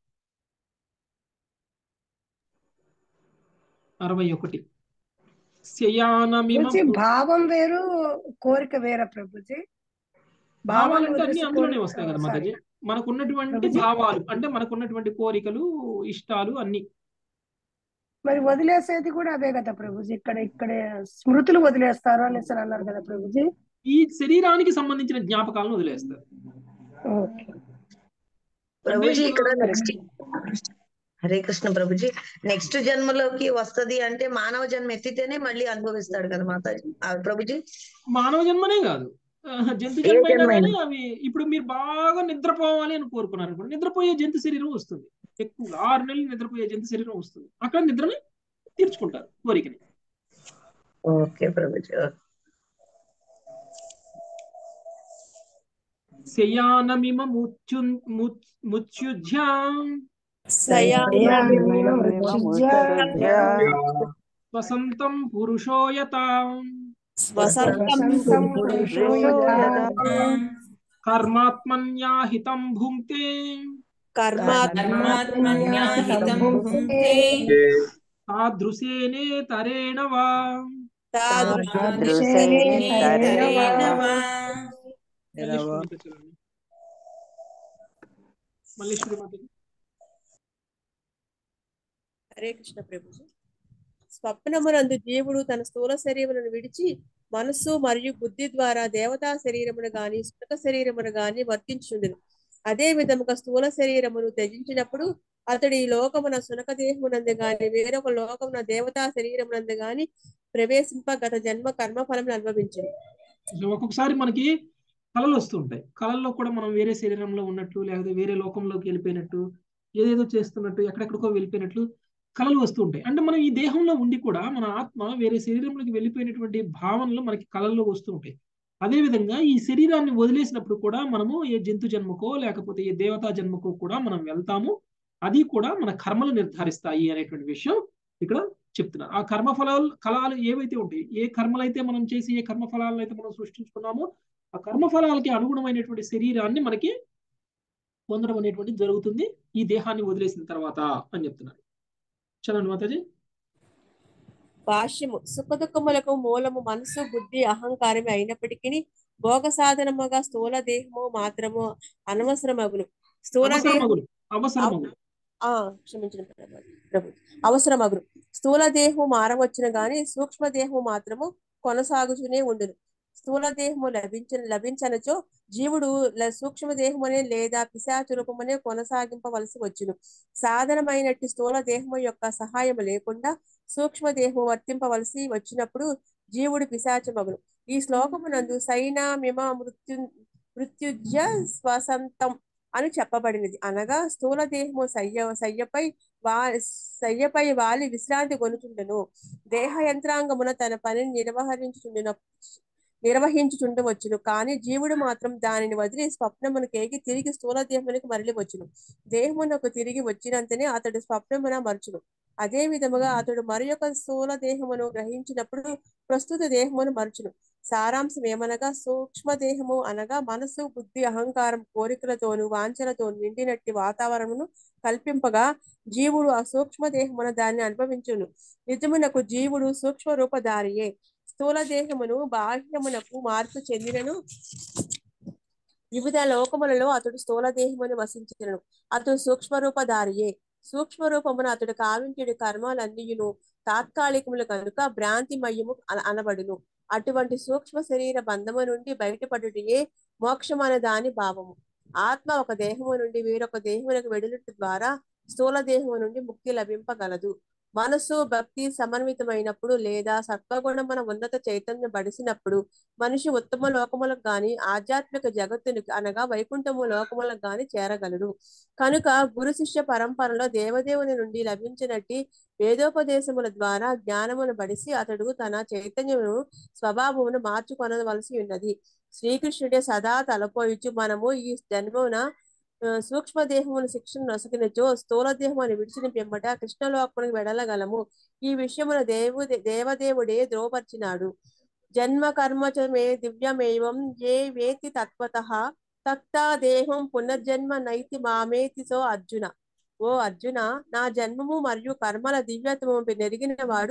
అరవై ఒకటి శయానమిమ ప్రభుజీ భావం వేరు కోరిక వేరా ప్రభుజీ? భావాలు భావాన్ని అంటే అన్ని వదిలేసి అందులోనే కోరిక వస్తాయి కదా సారీ మాతాజీ. మనకున్నటువంటి ప్రభుజీ. భావాలు అంటే మనకున్నటువంటి కోరికలు, ఇష్టాలు అన్ని. మరి వదిలేసేది కూడా అవే కదా ప్రభుజీ? ఇక్కడ ఇక్కడ స్మృతులు వదిలేస్తారు అనేసి అని అన్నారు కదా ప్రభుజీ. ఈ శరీరానికి సంబంధించిన జ్ఞాపకాలను వదిలేస్తారు. ఓకే అంటే ప్రభుజీ ఇప్పుడు ఇక్కడ నెక్స్ట్ హరే కృష్ణ ప్రభుజీ, నెక్స్ట్ జన్మలోకి వస్తది అంటే మానవ జన్మ ఎత్తితేనే మళ్ళీ అనుభవిస్తాడు కదా మాతాజీ ఆ ప్రభుజీ? మానవ జన్మనే కాదు, ఆ, జంతు ఏ జన్మ అయినా జన్మ కానీ అయినా అవి. ఇప్పుడు మీరు బాగా నిద్రపోవాలి అని కోరుకున్నారు అనుకోండి, నిద్రపోయే జంతు శరీరం వస్తుంది. ఎక్కువ ఆరు నెలలు నిద్రపోయే జంతు శరీరం వస్తుంది. అక్కడ నిద్రని తీర్చుకుంటారు కోరికని. ఓకే ప్రభుజీ. శయానమిమ ముత్యు ముత్యుజ్యాం శయానమిమ మృత్యుజ్య వసంతం పురుషోయతాం వసంతం పురుషో యథా కర్మాత్మన్యాహితం భుంక్తే కర్మాత్మన్యాహితం భుంక్తే తాదృశేనే తరేణ వా. తాదృశేనే తరేణ వా. మల్లేశ్వరి మాతాజీ. హరే కృష్ణ ప్రభుజీ. స్వప్నమునందు జీవుడు తన స్థూల శరీరమును విడిచి మనస్సు మరియు బుద్ధి ద్వారా దేవతా శరీరమును గాని సుఖ శరీరమును గాని వర్తించుండును. అదే విధముగా స్థూల శరీరమును త్యజించినప్పుడు అతడు ఈ లోకమున సునక దేహమునందు గాని వేరొక లోకమున దేవతా శరీరమునందు గాని ప్రవేశింప గత జన్మ కర్మ ఫలం అనుభవించును. ఒక్కొక్కసారి మనకి కళలు వస్తుంటాయి. కళల్లో కూడా మనం వేరే శరీరంలో ఉన్నట్టు, లేకపోతే వేరే లోకంలోకి వెళ్ళిపోయినట్టు, ఏదేదో చేస్తున్నట్టు, ఎక్కడెక్కడికో వెళ్ళిపోయినట్లు కళలు వస్తూ ఉంటాయి. అంటే మనం ఈ దేహంలో ఉండి కూడా మన ఆత్మ వేరే శరీరంలోకి వెళ్ళిపోయినటువంటి భావనలు మనకి కళల్లో వస్తూ ఉంటాయి. అదేవిధంగా ఈ శరీరాన్ని వదిలేసినప్పుడు కూడా మనము ఏ జంతు జన్మకో లేకపోతే ఏ దేవతా జన్మకో కూడా మనం వెళ్తాము. అది కూడా మన కర్మలు నిర్ధారిస్తాయి అనేటువంటి విషయం ఇక్కడ చెప్తున్నారు. ఆ కర్మఫలాలు కళలు ఏవైతే ఉంటాయి, ఏ కర్మలైతే మనం చేసి ఏ కర్మఫలాలను అయితే మనం సృష్టించుకున్నామో ఆ కర్మఫలాలకి అనుగుణమైనటువంటి శరీరాన్ని మనకి పొందడం అనేటువంటిది జరుగుతుంది ఈ దేహాన్ని వదిలేసిన తర్వాత అని చెప్తున్నారు. చలండి మాతాజీ. భాష్యము. సుఖ దుఃఖములకు మూలము మనసు, బుద్ధి, అహంకారమే అయినప్పటికీ భోగ సాధనముగా స్థూల దేహము మాత్రము అనవసరమగును. స్థూల దేహం ఆ క్షమించిన ప్రభు అవసరమగును. స్థూల దేహము మారవచ్చును గాని సూక్ష్మ దేహము మాత్రము కొనసాగుతూనే ఉండును. స్థూల దేహము లభించ లభించనచో జీవుడు సూక్ష్మ దేహమునే లేదా పిశాచ రూపమునే కొనసాగింపవలసి వచ్చును. సాధనమైనట్టి స్థూల దేహము యొక్క సహాయం లేకుండా సూక్ష్మ దేహము వర్తింపవలసి వచ్చినప్పుడు జీవుడు పిశాచమగును. ఈ శ్లోకమునందు సైనామిమ మృత్యు మృత్యుజ్య స్వసంతం అని చెప్పబడినది. అనగా స్థూల దేహము సయ్య సయ్యపై వా సయ్యపై వాలి విశ్రాంతి కొనుచుండును. దేహ యంత్రాంగమున తన పనిని నిర్వహించుచుండిన నిర్వహించుచుండవచ్చును. కానీ జీవుడు మాత్రం దానిని వదిలి స్వప్నమునకేగి తిరిగి స్థూల దేహమునికి మరలి వచ్చును. దేహమునకు తిరిగి వచ్చినంతనే అతడు స్వప్నమున మరచును. అదే విధముగా అతడు మరి యొక్క స్థూల దేహమును గ్రహించినప్పుడు ప్రస్తుత దేహమును మరచును. సారాంశం ఏమనగా సూక్ష్మ దేహము అనగా మనసు, బుద్ధి, అహంకారం, కోరికలతోను వాంఛలతోను నిండినట్టి వాతావరణమును కల్పింపగా జీవుడు ఆ సూక్ష్మ దేహమున దాన్ని అనుభవించును. నిజమునకు జీవుడు సూక్ష్మ రూపధారియే. స్థూల దేహమును బాహ్యమునకు మార్పు చెందినను వివిధ లోకములలో అతడు స్థూల దేహమును వసించను. అతడు సూక్ష్మరూపధారియే. సూక్ష్మ రూపమును అతడు కావించుడి కర్మలన్నీయును తాత్కాలికములు కనుక భ్రాంతిమయము అనబడును. అటువంటి సూక్ష్మ శరీర బంధము నుండి బయటపడుటయే మోక్షమన దాని భావము. ఆత్మ ఒక దేహము నుండి వేరొక దేహమునకు వెడులుట ద్వారా స్థూల దేహము నుండి ముక్తి లభింపగలదు. మనసు భక్తి సమన్వితమైనప్పుడు లేదా సత్వగుణమున ఉన్నత చైతన్యం బడిసినప్పుడు మనిషి ఉత్తమ లోకములకు గాని ఆధ్యాత్మిక జగత్తునికి అనగా వైకుంఠము లోకములకు గాని చేరగలడు. కనుక గురు శిష్య పరంపరలో దేవదేవుని నుండి లభించినట్టి వేదోపదేశముల ద్వారా జ్ఞానమును బడిసి అతడు తన చైతన్యమును స్వభావమును మార్చుకొనవలసి ఉన్నది. శ్రీకృష్ణుడే సదా తలపోయిచు మనము ఈ జన్మమున సూక్ష్మ దేహమును శిక్షణ నొసగినచో స్థూల దేహమును విడిచిన పిమ్మట కృష్ణలోకమునికి వెడలగలము. ఈ విషయమున దేవు దేవదేవుడే ధ్రువపరిచినాడు. జన్మ కర్మచమే దివ్యమేవం ఏ వేతి తత్వతః తక్తా దేహం పునర్జన్మ నైతి మామేతి సో అర్జున. ఓ అర్జున, నా జన్మము మరియు కర్మల దివ్యత్వము నెరిగిన వాడు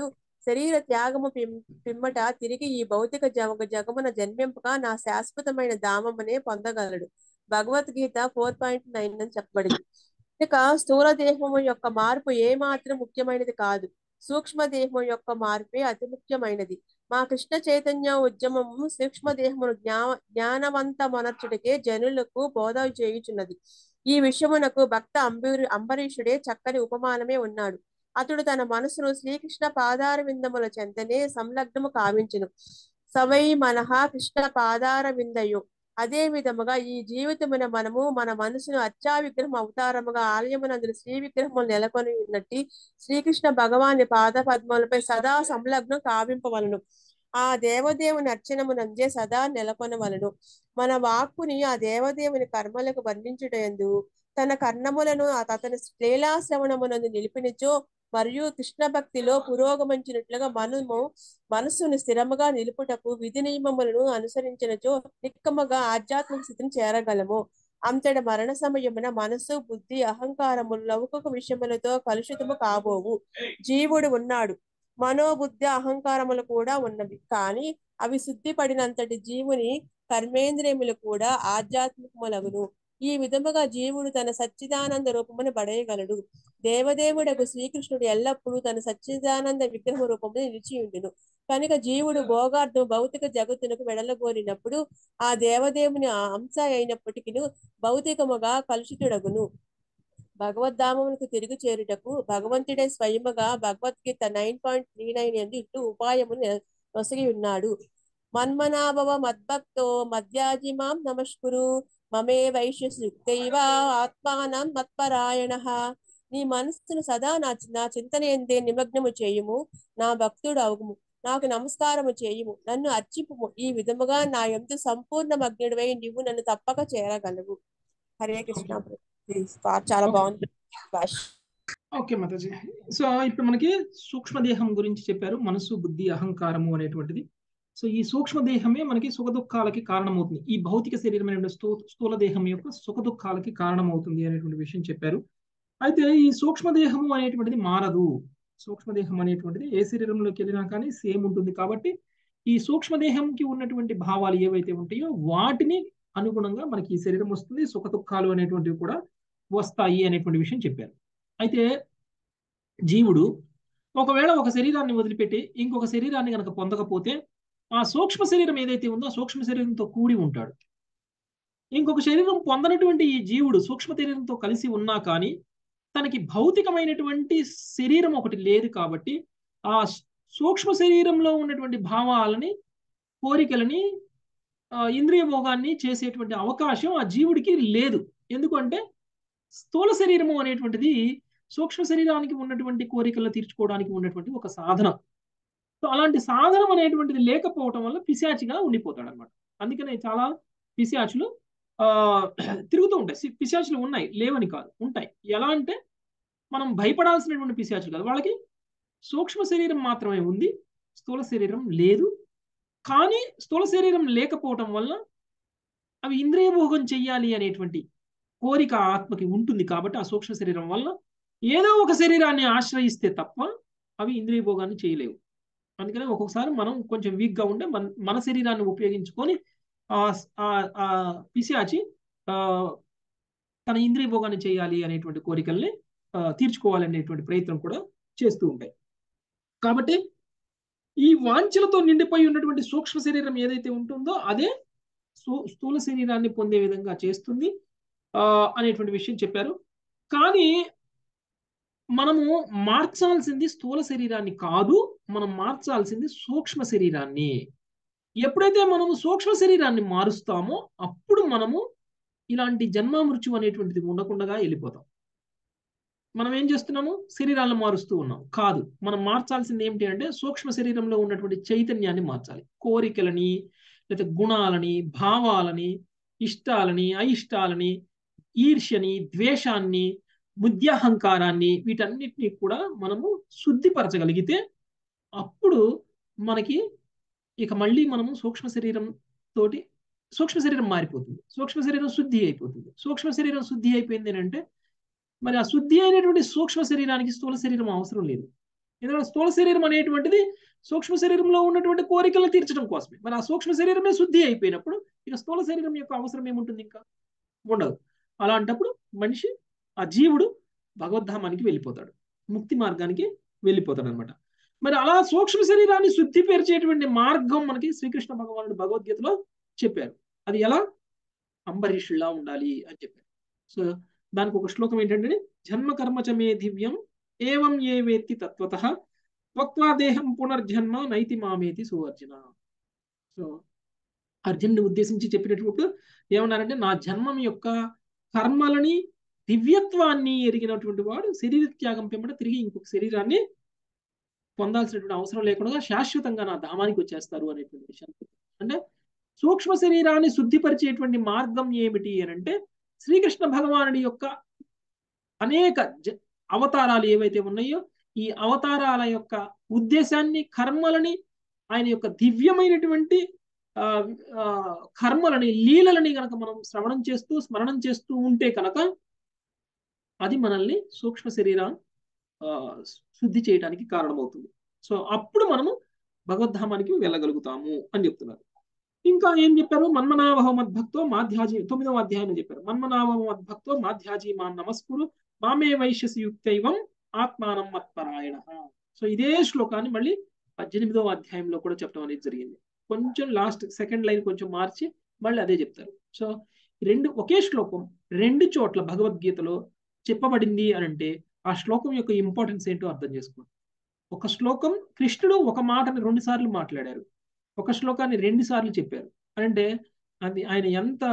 శరీర త్యాగము పిం- పిమ్మట తిరిగి ఈ భౌతిక జగ జగమున జన్మింపక నా శాశ్వతమైన ధామమునే పొందగలడు. భగవద్గీత ఫోర్ పాయింట్ నైన్ అని చెప్పబడింది. ఇక స్థూల దేహము యొక్క మార్పు ఏ మాత్రం ముఖ్యమైనది కాదు, సూక్ష్మ దేహము యొక్క మార్పే అతి ముఖ్యమైనది. మా కృష్ణ చైతన్య ఉద్యమము సూక్ష్మ దేహమును జ్ఞా జ్ఞానవంతమనర్చుటకే జనులకు బోధ చేయుచున్నది. ఈ విషయమునకు భక్త అంబరీ అంబరీషుడే చక్కని ఉపమానమే ఉన్నాడు. అతడు తన మనసును శ్రీకృష్ణ పాదార విందముల చెంతనే సంలగ్నము కావించును. సవై మనః కృష్ణ పాదార విందయు. అదే విధముగా ఈ జీవితమున మనము మన మనసును అర్చా విగ్రహం అవతారముగా ఆలయమునందు శ్రీ విగ్రహములు నెలకొని ఉన్నట్టి శ్రీకృష్ణ భగవాని పాద పద్మములపై సదా సంలగ్నం కావింపవలను. ఆ దేవదేవుని అర్చనమునందే సదా నెలకొనవలను. మన వాక్కుని ఆ దేవదేవుని కర్మలకు బంధించుటయందు తన కర్ణములను అతని లీలాశ్రవణమునందు నిలిపినచో మరియు కృష్ణ భక్తిలో పురోగమించినట్లుగా మనము మనస్సును స్థిరముగా నిలుపుటకు విధి నియమములను అనుసరించినచో నిక్కముగా ఆధ్యాత్మిక స్థితిని చేరగలము. అంతటి మరణ సమయమున మనస్సు, బుద్ధి, అహంకారములు లౌకిక విషయములతో కలుషితము కాబోవు. జీవుడు ఉన్నాడు, మనోబుద్ధి అహంకారములు కూడా ఉన్నవి, కానీ అవి శుద్ధి పడినంతటి జీవుని కర్మేంద్రియములు కూడా ఆధ్యాత్మికములగును. ఈ విధముగా జీవుడు తన సచ్చిదానంద రూపమును పడేయగలడు. దేవదేవుడకు శ్రీకృష్ణుడు ఎల్లప్పుడూ తన సచ్చిదానంద విగ్రహ రూపమును నిలిచియుండును. కనుక జీవుడు భోగార్థం భౌతిక జగత్తునకు వెడలగోరినప్పుడు ఆ దేవదేవుని అంశ అయినప్పటికీ భౌతికముగా కలుషితుడగును. భగవద్ధామములకు తిరిగి చేరుటకు భగవంతుడే స్వయముగా Bhagavad Gita nine point three nine ఎందు ఇటు ఉపాయమును నొసగి ఉన్నాడు. మన్మనాభవ మద్భక్తో మధ్యాజిమాం నమస్కురు మమే వైశ్యుక్తైవ ఆత్మానం మత్పరాయణ. నీ మనస్సును సదా నా నా చింతన ఎందే నిమగ్నము చేయుము, నా భక్తుడు అవుము, నాకు నమస్కారము చేయుము, నన్ను అర్చిపుము. ఈ విధముగా నా యందు సంపూర్ణ మగ్నుడివై నీవు నన్ను తప్పక చేరగలవు. హరే కృష్ణ. చాలా బాగుంది భాష. ఓకే మాతాజీ. సో ఇప్పుడు మనకి సూక్ష్మదేహం గురించి చెప్పారు, మనసు, బుద్ధి, అహంకారము అనేటువంటిది. సో ఈ సూక్ష్మదేహమే మనకి సుఖ దుఃఖాలకి కారణమవుతుంది. ఈ భౌతిక శరీరమైన స్థూ స్థూల దేహం యొక్క సుఖ దుఃఖాలకి కారణమవుతుంది అనేటువంటి విషయం చెప్పారు. అయితే ఈ సూక్ష్మదేహము అనేటువంటిది మారదు. సూక్ష్మదేహం అనేటువంటిది ఏ శరీరంలోకి వెళ్ళినా కానీ సేమ్ ఉంటుంది. కాబట్టి ఈ సూక్ష్మదేహంకి ఉన్నటువంటి భావాలు ఏవైతే ఉంటాయో వాటిని అనుగుణంగా మనకి ఈ శరీరం వస్తుంది, సుఖ దుఃఖాలు అనేటువంటివి కూడా వస్తాయి అనేటువంటి విషయం చెప్పారు. అయితే జీవుడు ఒకవేళ ఒక శరీరాన్ని వదిలిపెట్టి ఇంకొక శరీరాన్ని కనుక పొందకపోతే ఆ సూక్ష్మ శరీరం ఏదైతే ఉందో ఆ సూక్ష్మ శరీరంతో కూడి ఉంటాడు. ఇంకొక శరీరం పొందనటువంటి ఈ జీవుడు సూక్ష్మ శరీరంతో కలిసి ఉన్నా కానీ తనకి భౌతికమైనటువంటి శరీరం ఒకటి లేదు. కాబట్టి ఆ సూక్ష్మ శరీరంలో ఉన్నటువంటి భావాలని, కోరికలని, ఇంద్రియ భోగాన్ని చేసేటువంటి అవకాశం ఆ జీవుడికి లేదు. ఎందుకంటే స్థూల శరీరము అనేటువంటిది సూక్ష్మ శరీరానికి ఉన్నటువంటి కోరికలను తీర్చుకోవడానికి ఉన్నటువంటి ఒక సాధనం. సో అలాంటి సాధనం అనేటువంటిది లేకపోవటం వల్ల పిశాచిగా ఉండిపోతాడు అనమాట. అందుకనే చాలా పిశాచులు ఆ తిరుగుతూ ఉంటాయి. పిశాచులు ఉన్నాయి, లేవని కాదు, ఉంటాయి. ఎలా అంటే మనం భయపడాల్సినటువంటి పిశాచులు కాదు, వాళ్ళకి సూక్ష్మ శరీరం మాత్రమే ఉంది, స్థూల శరీరం లేదు. కానీ స్థూల శరీరం లేకపోవటం వల్ల అవి ఇంద్రియ భోగం చెయ్యాలి అనేటువంటి కోరిక ఆత్మకి ఉంటుంది. కాబట్టి ఆ సూక్ష్మ శరీరం వల్ల ఏదో ఒక శరీరాన్ని ఆశ్రయిస్తే తప్ప అవి ఇంద్రియ భోగాన్ని చేయలేవు. అందుకనే ఒక్కొక్కసారి మనం కొంచెం వీక్గా ఉంటే మన మన శరీరాన్ని ఉపయోగించుకొని ఆ పిశాచి ఆ తన ఇంద్రియ భోగాన్ని చేయాలి అనేటువంటి కోరికల్ని తీర్చుకోవాలి అనేటువంటి ప్రయత్నం కూడా చేస్తూ ఉంటాయి. కాబట్టి ఈ వాంఛలతో నిండిపోయి ఉన్నటువంటి సూక్ష్మ శరీరం ఏదైతే ఉంటుందో అదే స్థూల శరీరాన్ని పొందే విధంగా చేస్తుంది ఆ అనేటువంటి విషయం చెప్పారు. కానీ మనము మార్చాల్సింది స్థూల శరీరాన్ని కాదు, మనం మార్చాల్సింది సూక్ష్మ శరీరాన్ని. ఎప్పుడైతే మనము సూక్ష్మ శరీరాన్ని మారుస్తామో అప్పుడు మనము ఇలాంటి జన్మ మృత్యు అనేటువంటిది ఉండకుండా వెళ్ళిపోతాం. మనం ఏం చేస్తున్నాము? శరీరాలను మారుస్తూ ఉన్నాం. కాదు, మనం మార్చాల్సింది ఏమిటి అంటే సూక్ష్మ శరీరంలో ఉన్నటువంటి చైతన్యాన్ని మార్చాలి. కోరికలని, లేదా గుణాలని, భావాలని, ఇష్టాలని, అయిష్టాలని, ఈర్ష్యని, ద్వేషాన్ని, బుద్ధ్యహంకారాన్ని, వీటన్నిటినీ కూడా మనము శుద్ధిపరచగలిగితే అప్పుడు మనకి ఇక మళ్ళీ మనము సూక్ష్మ శరీరం తోటి సూక్ష్మ శరీరం మారిపోతుంది, సూక్ష్మ శరీరం శుద్ధి అయిపోతుంది. సూక్ష్మ శరీరం శుద్ధి అయిపోయింది అంటే మరి ఆ శుద్ధి అయినటువంటి సూక్ష్మ శరీరానికి స్థూల శరీరం అవసరం లేదు. ఎందుకంటే స్థూల శరీరం అనేటువంటిది సూక్ష్మ శరీరంలో ఉన్నటువంటి కోరికలను తీర్చడం కోసమే. మరి ఆ సూక్ష్మ శరీరమే శుద్ధి అయిపోయినప్పుడు ఇక స్థూల శరీరం యొక్క అవసరం ఏముంటుంది? ఇంకా ఉండదు. అలాంటప్పుడు మనిషి, ఆ జీవుడు భగవద్ధామానికి వెళ్ళిపోతాడు, ముక్తి మార్గానికి వెళ్ళిపోతాడు అనమాట. మరి అలా సూక్ష్మ శరీరాన్ని శుద్ధి పరిచేటువంటి మార్గం మనకి శ్రీకృష్ణ భగవానుడు భగవద్గీతలో చెప్పారు. అది ఎలా? అంబరీషుల్లా ఉండాలి అని చెప్పారు. సో దానికి ఒక శ్లోకం ఏంటంటే, జన్మ కర్మచమే దివ్యం ఏవం ఏ వేత్తి తత్వతః త్వక్వా దేహం పునర్జన్మ నైతి మామేతి సువర్జన. సో అర్జునుడిని ఉద్దేశించి చెప్పినప్పుడు ఏమన్నారంటే, నా జన్మం యొక్క కర్మలని దివ్యత్వాన్ని ఎరిగినటువంటి వాడు శరీర త్యాగం పెంబట తిరిగి ఇంకొక శరీరాన్ని పొందాల్సినటువంటి అవసరం లేకుండా శాశ్వతంగా నా ధామానికి వచ్చేస్తారు అనేటువంటి విషయాన్ని. అంటే సూక్ష్మ శరీరాన్ని శుద్ధిపరిచేటువంటి మార్గం ఏమిటి అని అంటే, శ్రీకృష్ణ భగవానుడి యొక్క అనేక అవతారాలు ఏవైతే ఉన్నాయో ఈ అవతారాల యొక్క ఉద్దేశాన్ని, కర్మలని, ఆయన యొక్క దివ్యమైనటువంటి ఆ కర్మలని, లీలలని కనుక మనం శ్రవణం చేస్తూ స్మరణం చేస్తూ ఉంటే కనుక అది మనల్ని సూక్ష్మ శరీరం ఆ శుద్ధి చేయడానికి కారణమవుతుంది. సో అప్పుడు మనము భగవద్ధామానికి వెళ్ళగలుగుతాము అని చెప్తున్నారు. ఇంకా ఏం చెప్పారు? మన్మనాభవ మద్భక్తో మాధ్యాజీ, తొమ్మిదవ అధ్యాయం చెప్పారు. మన్మనాభవ మద్భక్తో మాధ్యాజీ మా నమస్కురు మామే వైశ్యసి యుక్తైవం ఆత్మానం మత్పరాయణ. సో ఇదే శ్లోకాన్ని మళ్ళీ పద్దెనిమిదవ అధ్యాయంలో కూడా చెప్పడం అనేది జరిగింది. కొంచెం లాస్ట్ సెకండ్ లైన్ కొంచెం మార్చి మళ్ళీ అదే చెప్తారు. సో రెండు ఒకే శ్లోకం రెండు చోట్ల భగవద్గీతలో చెప్పబడింది అని అంటే ఆ శ్లోకం యొక్క ఇంపార్టెన్స్ ఏంటో అర్థం చేసుకోండి. ఒక శ్లోకం కృష్ణుడు ఒక మాటని రెండు సార్లు మాట్లాడారు, ఒక శ్లోకాన్ని రెండు సార్లు చెప్పారు అంటే అది ఆయన ఎంత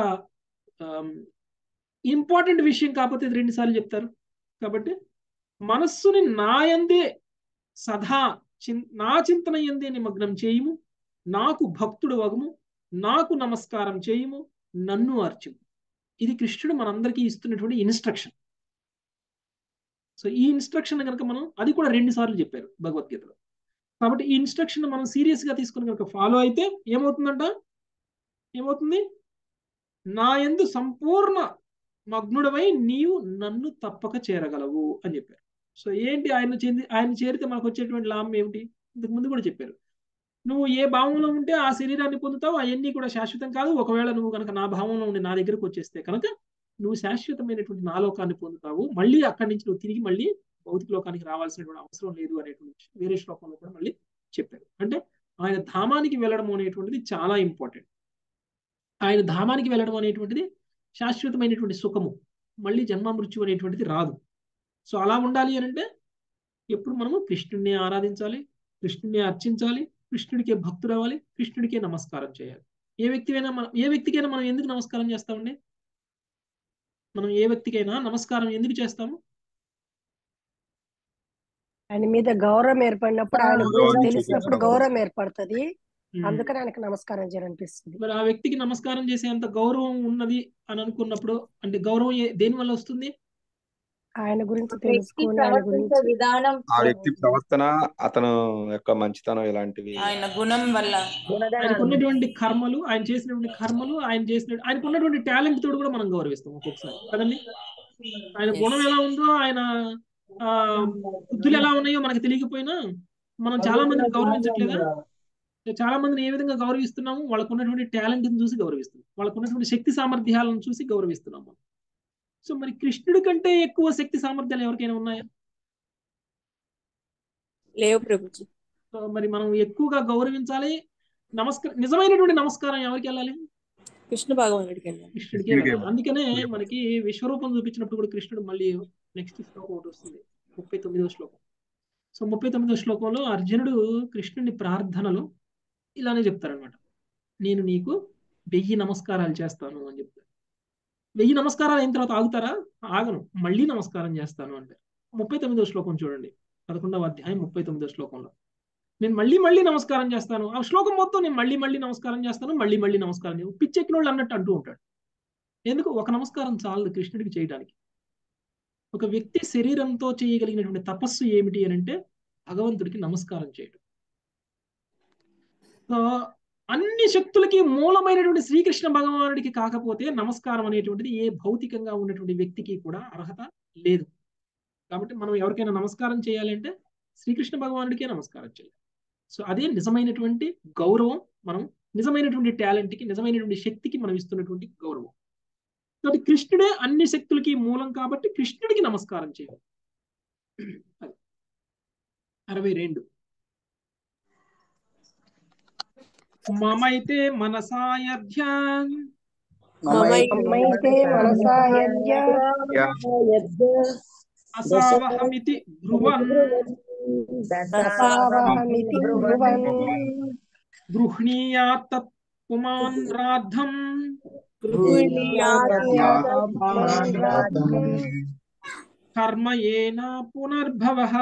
ఇంపార్టెంట్ విషయం కాకపోతే ఇది రెండు సార్లు చెప్తారు. కాబట్టి మనస్సుని నాయందే సదా చిన్ నా చింతన ఎందే నిమగ్నం చేయుము, నాకు భక్తుడు వగుము, నాకు నమస్కారం చేయుము, నన్ను అర్చుము. ఇది కృష్ణుడు మనందరికీ ఇస్తున్నటువంటి ఇన్స్ట్రక్షన్. సో ఈ ఇన్స్ట్రక్షన్ కనుక మనం, అది కూడా రెండు సార్లు చెప్పారు భగవద్గీతలో. కాబట్టి ఈ ఇన్స్ట్రక్షన్ మనం సీరియస్ గా తీసుకుని కనుక ఫాలో అయితే ఏమవుతుందంట? ఏమవుతుంది? నా యందు సంపూర్ణ మగ్నుడవై నీవు నన్ను తప్పక చేరగలవు అని చెప్పారు. సో ఏంటి ఆయన చెంది ఆయన చేరితే మనకు వచ్చేటువంటి లాభం ఏమిటి? ఇంతకు ముందు కూడా చెప్పారు. నువ్వు ఏ భావంలో ఉంటే ఆ శరీరాన్ని పొందుతావు, అవన్నీ కూడా శాశ్వతం కాదు. ఒకవేళ నువ్వు కనుక నా భావంలో ఉండి నా దగ్గరకు వచ్చేస్తే కనుక నువ్వు శాశ్వతమైనటువంటి నా లోకాన్ని పొందుతావు. మళ్ళీ అక్కడి నుంచి నువ్వు తిరిగి మళ్ళీ భౌతిక లోకానికి రావాల్సినటువంటి అవసరం లేదు అనేటువంటి వేరే శ్లోకంలో కూడా మళ్ళీ చెప్పారు. అంటే ఆయన ధామానికి వెళ్ళడం అనేటువంటిది చాలా ఇంపార్టెంట్. ఆయన ధామానికి వెళ్ళడం అనేటువంటిది శాశ్వతమైనటువంటి సుఖము, మళ్ళీ జన్మ మృత్యు అనేటువంటిది రాదు. సో అలా ఉండాలి అని అంటే ఎప్పుడు మనము కృష్ణుడిని ఆరాధించాలి, కృష్ణుడిని అర్చించాలి, కృష్ణుడికే భక్తుడు అవ్వాలి, కృష్ణుడికే నమస్కారం చేయాలి. ఏ వ్యక్తికైనా మనం ఏ వ్యక్తికైనా మనం ఎందుకు నమస్కారం చేస్తామండి? మనం ఏ వ్యక్తికైనా నమస్కారం ఎందుకు చేస్తాము? ఆయన మీద గౌరవం ఏర్పడినప్పుడు, ఆయన గురించి తెలిసినప్పుడు గౌరవం ఏర్పడుతుంది, అందుకని ఆయనకు నమస్కారం చేయాలనిపిస్తుంది. మరి ఆ వ్యక్తికి నమస్కారం చేసేంత గౌరవం ఉన్నది అని అనుకున్నప్పుడు అంటే గౌరవం దేని వల్ల వస్తుంది? ఆయన గురించి తెలుసుకొని ఆయన గురించి విధానం, ఆ వ్యక్తి ప్రవర్తన, అతను యొక్క మంచితనం, ఇలాంటివి ఆయన గుణం వల్ల, ఆయనకు ఉన్నటువంటి కర్మలు, ఆయన చేసినటువంటి కర్మలు, ఆయన చేసిన ఆయనకు ఉన్నటువంటి టాలెంట్ తోడు కూడా మనం గౌరవిస్తాం ఒక్కొక్కసారి కదండి. ఆయన గుణం ఎలా ఉందో, ఆయన ఆ బుద్ధులు ఎలా ఉన్నాయో మనకు తెలియకపోయినా మనం చాలా మందిని గౌరవించట్లేదా? చాలా మందిని ఏ విధంగా గౌరవిస్తున్నాము? వాళ్ళకు ఉన్నటువంటి టాలెంట్ చూసి గౌరవిస్తున్నాం, వాళ్ళకు ఉన్నటువంటి శక్తి సామర్థ్యాలను చూసి గౌరవిస్తున్నాము. సో మరి కృష్ణుడి కంటే ఎక్కువ శక్తి సామర్థ్యాలు ఎవరికైనా ఉన్నాయా? లేవు ప్రభుజీ. సో మరి మనం ఎక్కువగా గౌరవించాలి. నమస్కారం, నిజమైనటువంటి నమస్కారం ఎవరికి వెళ్ళాలి? కృష్ణ భగవానుడికి వెళ్ళాలి, కృష్ణుడికి వెళ్ళాలి. అందుకనే మనకి విశ్వరూపం చూపించినప్పుడు కూడా కృష్ణుడు మళ్ళీ నెక్స్ట్ శ్లోకం ఒకటి వస్తుంది, ముప్పై తొమ్మిదవ శ్లోకం. సో ముప్పై తొమ్మిదవ శ్లోకంలో అర్జునుడు కృష్ణుడి ప్రార్థనలో ఇలానే చెప్తారనమాట, నేను నీకు వెయ్యి నమస్కారాలు చేస్తాను అని చెప్తారు. వెయ్యి నమస్కారాలు అయిన తర్వాత ఆగుతారా? ఆగను, మళ్ళీ నమస్కారం చేస్తాను అంటే. ముప్పై తొమ్మిదవ శ్లోకం చూడండి, పదకొండవ అధ్యాయం ముప్పై తొమ్మిదవ శ్లోకంలో నేను మళ్ళీ మళ్ళీ నమస్కారం చేస్తాను. ఆ శ్లోకం మొత్తం నేను మళ్ళీ మళ్ళీ నమస్కారం చేస్తాను, మళ్ళీ మళ్ళీ నమస్కారం చేస్తాను. పిచ్చెక్కిన వాళ్ళు అన్నట్టు అంటూ ఉంటాడు. ఎందుకు? ఒక నమస్కారం చాలదు కృష్ణుడికి చేయడానికి. ఒక వ్యక్తి శరీరంతో చేయగలిగినటువంటి తపస్సు ఏమిటి అని అంటే భగవంతుడికి నమస్కారం చేయడం. సో అన్ని శక్తులకి మూలమైనటువంటి శ్రీకృష్ణ భగవానుడికి కాకపోతే నమస్కారం అనేటువంటిది ఏ భౌతికంగా ఉన్నటువంటి వ్యక్తికి కూడా అర్హత లేదు. కాబట్టి మనం ఎవరికైనా నమస్కారం చేయాలి అంటే శ్రీకృష్ణ భగవానుడికే నమస్కారం చేయాలి. సో అదే నిజమైనటువంటి గౌరవం, మనం నిజమైనటువంటి టాలెంట్కి, నిజమైనటువంటి శక్తికి మనం ఇస్తున్నటువంటి గౌరవం. కాబట్టి కృష్ణుడే అన్ని శక్తులకి మూలం కాబట్టి కృష్ణుడికి నమస్కారం చేయాలి. అరవై రెండు మమైతే మనసాయధ్య మమైతే మనసాయధ్య అసావహమితి బ్రువన్ అసావహమితి బ్రువన్ గృహ్ణీయాత్ తత్ పుమాన్ రాద్ధం కర్మ ఏన పునర్భవః.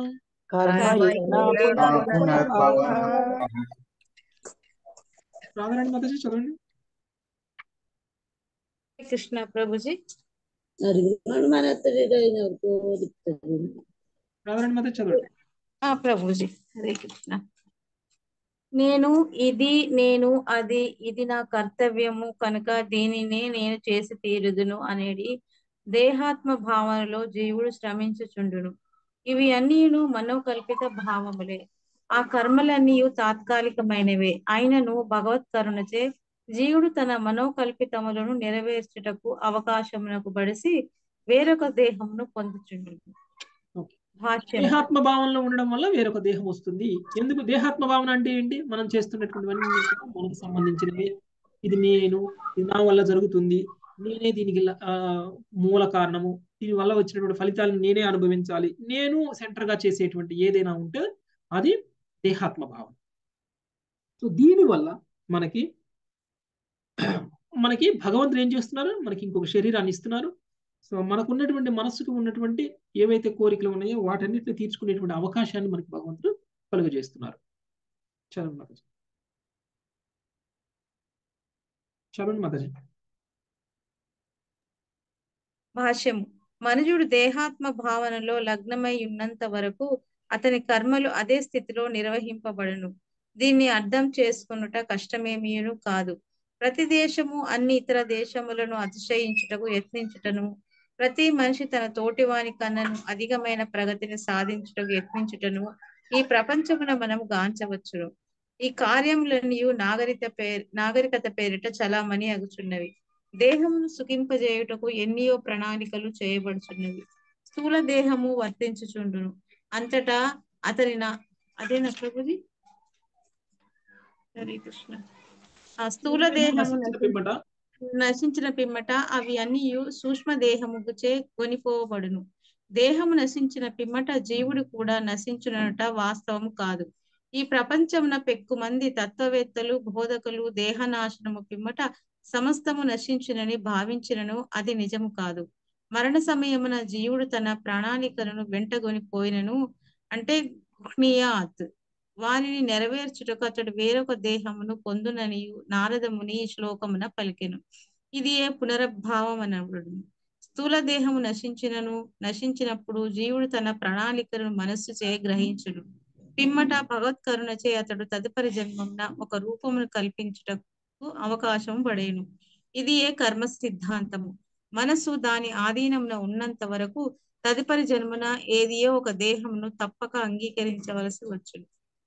రాధారాణి మాతాజీ చదవండి. కృష్ణ ప్రభుజీ. రాధారాణి మాతాజీ చదవండి. ఆ ప్రభుజీ, హరే కృష్ణ. నేను ఇది, నేను అది, ఇది నా కర్తవ్యము కనుక దీనినే నేను చేసి తీరుదును అనేది దేహాత్మ భావనలో జీవుడు శ్రమించుచుండును. ఇవి అన్నీను మనోకల్పిత భావములే. ఆ కర్మలన్నీ తాత్కాలికమైనవే. అయినను భగవత్ కరుణచే జీవుడు తన మనోకల్పితములను నెరవేర్చుటకు అవకాశమునకు బడిసి వేరొక దేహమును పొందుచుండును. దేహాత్మ భావనలో ఉండడం వల్ల వేరొక దేహం వస్తుంది. ఎందుకు దేహాత్మ భావన అంటే ఏంటి? మనం చేస్తున్నటువంటివన్నీ మనకు సంబంధించినవి. ఇది నేను, ఇది నా వల్ల జరుగుతుంది, నేనే దీనికి మూల కారణము, దీని వల్ల వచ్చినటువంటి ఫలితాలను నేనే అనుభవించాలి, నేను సెంటర్ గా చేసేటువంటి ఏదైనా ఉంటే అది దేహాత్మ భావన. సో దీనివల్ల మనకి మనకి భగవంతుడు ఏం చేస్తున్నారు? మనకి ఇంకొక శరీరాన్ని ఇస్తున్నారు. సో మనకు ఉన్నటువంటి మనస్సుకు ఉన్నటువంటి ఏవైతే కోరికలు ఉన్నాయో వాటన్నిటిని తీర్చుకునేటువంటి అవకాశాన్ని మనకి భగవంతుడు కలుగజేస్తున్నారు. చరణ్ మాతాజీ చరణ్ మాతాజీ భాష్యము. మనుజుడు దేహాత్మ భావనలో లగ్నమై ఉన్నంత వరకు అతని కర్మలు అదే స్థితిలో నిర్వహింపబడును. దీన్ని అర్థం చేసుకున్నట కష్టమేమీను కాదు. ప్రతి దేశము అన్ని ఇతర దేశములను అతిశయించుటకు యత్నించుటను, ప్రతి మనిషి తన తోటివాని కన్నను అధికమైన ప్రగతిని సాధించుటకు యత్నించుటను ఈ ప్రపంచమున మనము గాంచవచ్చును. ఈ కార్యములన్నీ నాగరికత పేరు నాగరికత పేరిట చలామణి అగుచున్నవి. దేహమును సుఖింపజేయుటకు ఎన్నియో ప్రణాళికలు చేయబడుచున్నవి. స్థూల దేహము వర్తించుచుండును. అంతటా అతని నా అదేనా ప్రభుజీ? హరే కృష్ణ. ఆ స్థూల దేహము నశించిన పిమ్మట అవి అన్ని సూక్ష్మ దేహముచే కొనిపోబడును. దేహము నశించిన పిమ్మట జీవుడు కూడా నశించునట వాస్తవము కాదు. ఈ ప్రపంచమున పెక్కు మంది తత్వవేత్తలు, బోధకులు దేహనాశనము పిమ్మట సమస్తము నశించునని భావించినను అది నిజము కాదు. మరణ సమయమున జీవుడు తన ప్రణాళికలను వెంటగొనిపోయినను అంటే గుహ్నియాత్ వారిని నెరవేర్చుటకు అతడు వేరొక దేహమును పొందునని నారదముని ఈ శ్లోకమున పలికెను. ఇది ఏ పునరుద్భావం అనబడును. స్థూల దేహము నశించినను నశించినప్పుడు జీవుడు తన ప్రణాళికలను మనస్సు చే గ్రహించును. పిమ్మట భగవత్ కరుణచే అతడు తదుపరి జన్మమున ఒక రూపమును కల్పించుటకు అవకాశం పడేను. ఇది ఏ కర్మ సిద్ధాంతము. మనసు దాని ఆధీనమున ఉన్నంత వరకు తదుపరి జన్మన ఏదియో ఒక దేహమును తప్పక అంగీకరించవలసి వచ్చును.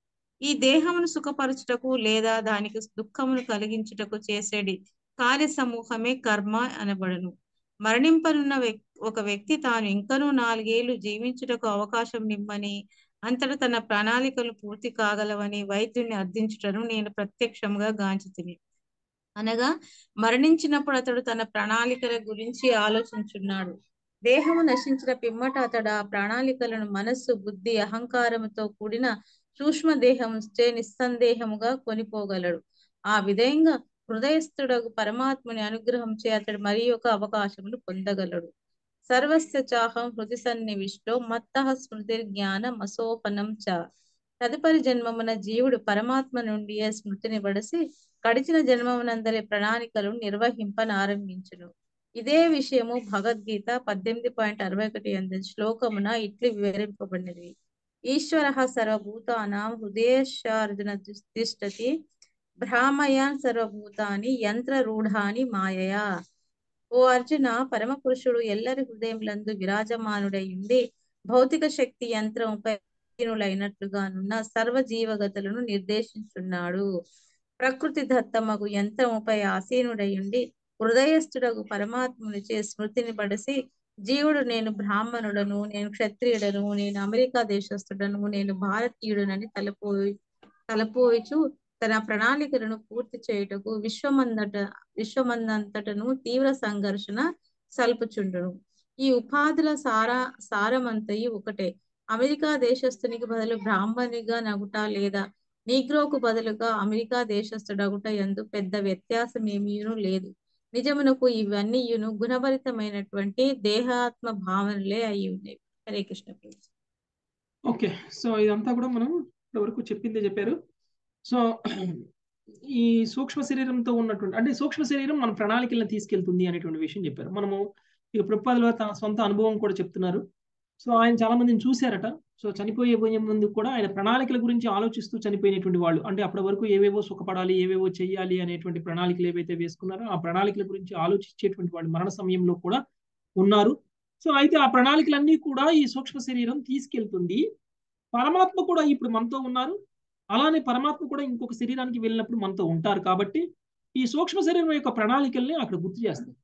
ఈ దేహమును సుఖపరచుటకు లేదా దానికి దుఃఖమును కలిగించుటకు చేసేది కార్య సమూహమే కర్మ అనబడును. మరణింపనున్న ఒక వ్యక్తి తాను ఇంకనూ నాలుగేళ్లు జీవించుటకు అవకాశం నిమ్మని, అంతటా తన ప్రణాళికలు పూర్తి కాగలవని వైద్యుని అర్థించుటను నేను ప్రత్యక్షంగా గాంచుతిని. అనగా మరణించినప్పుడు అతడు తన ప్రణాళికల గురించి ఆలోచించున్నాడు. దేహము నశించిన పిమ్మట అతడు ఆ ప్రణాళికలను మనస్సు, బుద్ధి, అహంకారముతో కూడిన సూక్ష్మ దేహముచే నిస్సందేహముగా కొనిపోగలడు. ఆ విధంగా హృదయస్థుడకు పరమాత్మని అనుగ్రహం చే అతడు మరి ఒక అవకాశమును పొందగలడు. సర్వస్య చాహం హృది సన్నివిష్టో మత్తః స్మృతి జ్ఞానం అసోపనం చ. తదుపరి జన్మమున జీవుడు పరమాత్మ నుండి స్మృతిని బడసి గడిచిన జన్మమునందరి ప్రణాళికలు నిర్వహింపనారంభించును. ఇదే విషయము భగవద్గీత పద్దెనిమిది పాయింట్ అరవై ఒకటి అంది శ్లోకమున ఇట్లు వివరింపబడినది. ఈశ్వర సర్వభూతానాం హృదయేశార్జున తిష్టతి భ్రామయాన్ సర్వభూతాని యంత్ర రూఢాని మాయయా. ఓ అర్జున, పరమ పురుషుడు ఎల్లరి హృదయములందు విరాజమానుడై ఉండి భౌతిక శక్తి యంత్రముపై దీనులైనట్లుగానున్న సర్వ జీవగతులను నిర్దేశించున్నాడు. ప్రకృతి దత్తమగు యంత్రముపై ఆసీనుడయుండి హృదయస్థుడగు పరమాత్మునిచే స్మృతిని పడిసి జీవుడు నేను బ్రాహ్మణుడను, నేను క్షత్రియుడను, నేను అమెరికా దేశస్థుడను, నేను భారతీయుడనని తలపోయి తలపోయిచు తన ప్రణాళికలను పూర్తి చేయుటకు విశ్వమందట విశ్వమందంతటను తీవ్ర సంఘర్షణ సల్పుచుండును. ఈ ఉపాధుల సారా సారమంతయు ఒకటే. అమెరికా దేశస్థునికి బదులు బ్రాహ్మణిగా నగుట లేదా నీగ్రోకు బదులుగా అమెరికా దేశస్థుడగుట యందు పెద్ద వ్యత్యాసం ఏమీను లేదు. నిజమునకు ఇవన్నీయును గుణభరితమైనటువంటి దేహాత్మ భావనలే అయి ఉండేవి. హరే కృష్ణ. ఓకే, సో ఇదంతా కూడా మనం ఇప్పటివరకు చెప్పిందే చెప్పారు. సో ఈ సూక్ష్మ శరీరంతో ఉన్నటువంటి అంటే సూక్ష్మ శరీరం మన ప్రణాళికలను తీసుకెళ్తుంది అనేటువంటి విషయం చెప్పారు. మనము ఇక ప్రభుపాదుల తన సొంత అనుభవం కూడా చెప్తున్నారు. సో ఆయన చాలా మందిని చూశారట. సో చనిపోయే పోయే ముందు కూడా ఆయన ప్రణాళికల గురించి ఆలోచిస్తూ చనిపోయినటువంటి వాళ్ళు, అంటే అప్పటి వరకు ఏవేవో సుఖపడాలి, ఏవేవో చెయ్యాలి అనేటువంటి ప్రణాళికలు ఏవైతే వేసుకున్నారో ఆ ప్రణాళికల గురించి ఆలోచించేటువంటి వాళ్ళు మరణ సమయంలో కూడా ఉన్నారు. సో అయితే ఆ ప్రణాళికలన్నీ కూడా ఈ సూక్ష్మ శరీరం తీసుకెళ్తుంది. పరమాత్మ కూడా ఇప్పుడు మనతో ఉన్నారు. అలానే పరమాత్మ కూడా ఇంకొక శరీరానికి వెళ్ళినప్పుడు మనతో ఉంటారు. కాబట్టి ఈ సూక్ష్మ శరీరం యొక్క ప్రణాళికల్ని అక్కడ గుర్తు చేస్తారు.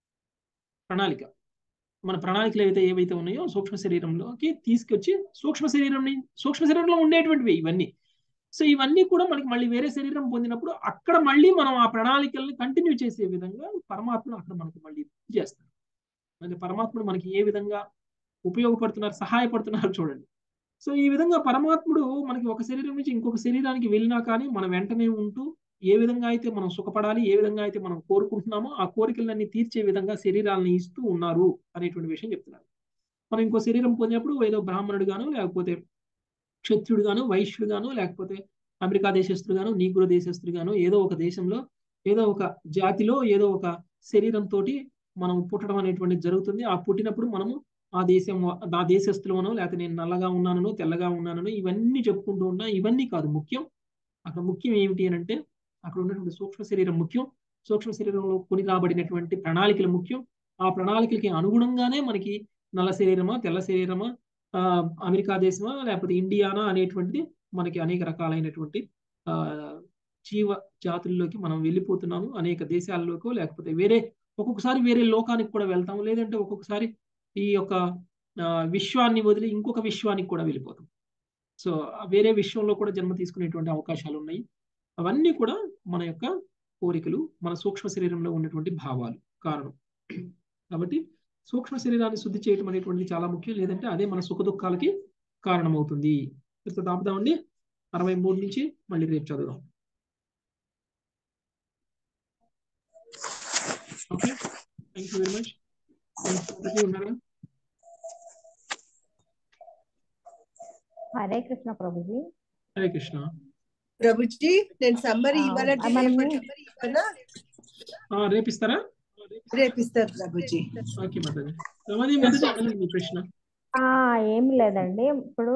ప్రణాళిక మన ప్రణాళికలు ఏవైతే ఏవైతే ఉన్నాయో సూక్ష్మ శరీరంలోకి తీసుకొచ్చి సూక్ష్మ శరీరం సూక్ష్మ శరీరంలో ఉండేటువంటివి ఇవన్నీ. సో ఇవన్నీ కూడా మనకి మళ్ళీ వేరే శరీరం పొందినప్పుడు అక్కడ మళ్ళీ మనం ఆ ప్రణాళికల్ని కంటిన్యూ చేసే విధంగా పరమాత్మను అక్కడ మనకు మళ్ళీ చేస్తారు. అంటే పరమాత్ముడు మనకి ఏ విధంగా ఉపయోగపడుతున్నారు, సహాయపడుతున్నారు చూడండి. సో ఈ విధంగా పరమాత్ముడు మనకి ఒక శరీరం నుంచి ఇంకొక శరీరానికి వెళ్ళినా కానీ మనం వెంటనే ఉంటూ ఏ విధంగా అయితే మనం సుఖపడాలి, ఏ విధంగా అయితే మనం కోరుకుంటున్నామో ఆ కోరికలన్నీ తీర్చే విధంగా శరీరాలను ఇస్తూ ఉన్నారు అనేటువంటి విషయం చెప్తున్నారు. మనం ఇంకో శరీరం పొందినప్పుడు ఏదో బ్రాహ్మణుడు గాను, లేకపోతే క్షత్రుడు గాను, వైశ్యుడు గాను, లేకపోతే అమెరికా దేశస్తుడు గాను, నీగ్రో దేశస్తుడు గాను, ఏదో ఒక దేశంలో ఏదో ఒక జాతిలో ఏదో ఒక శరీరంతో మనం పుట్టడం అనేటువంటిది జరుగుతుంది. ఆ పుట్టినప్పుడు మనము ఆ దేశం ఆ దేశస్తులనో లేకపోతే నేను నల్లగా ఉన్నానో తెల్లగా ఉన్నానో ఇవన్నీ చెప్పుకుంటూ ఉన్నా. ఇవన్నీ కాదు ముఖ్యం. అక్కడ ముఖ్యం ఏమిటి అని అంటే అక్కడ ఉన్నటువంటి సూక్ష్మ శరీరం ముఖ్యం. సూక్ష్మ శరీరంలో కొని రాబడినటువంటి ప్రణాళికలు ముఖ్యం. ఆ ప్రణాళికలకి అనుగుణంగానే మనకి నల్ల శరీరమా, తెల్ల శరీరమా, ఆ అమెరికా దేశమా, లేకపోతే ఇండియానా అనేటువంటిది మనకి అనేక రకాలైనటువంటి ఆ జీవ జాతుల్లోకి మనం వెళ్ళిపోతున్నాము. అనేక దేశాల్లోకో లేకపోతే వేరే ఒక్కొక్కసారి వేరే లోకానికి కూడా వెళ్తాము. లేదంటే ఒక్కొక్కసారి ఈ యొక్క విశ్వాన్ని వదిలి ఇంకొక విశ్వానికి కూడా వెళ్ళిపోతాం. సో వేరే విశ్వంలో కూడా జన్మ తీసుకునేటువంటి అవకాశాలు ఉన్నాయి. అవన్నీ కూడా మన యొక్క కోరికలు, మన సూక్ష్మ శరీరంలో ఉన్నటువంటి భావాలు కారణం. కాబట్టి సూక్ష్మ శరీరాన్ని శుద్ధి చేయడం అనేటువంటిది చాలా ముఖ్యం. లేదంటే అదే మన సుఖ దుఃఖాలకి కారణమవుతుంది. ఆపుదామండి. అరవై మూడు నుంచి మళ్ళీ రేపు చదువుదాం. Okay, thank you very much. ఉన్నారా? హరే కృష్ణ ప్రభుజీ. హరే కృష్ణ ప్రభుజీ. నేను సమ్మరీ ఇవ్వాలంటే రేపిస్తారా? రేపిస్తారు ప్రభుజీ. ఓకే మాతాజీ. రమాదేవి మాతాజీ, ప్రశ్న ఏం లేదండి. ఇప్పుడు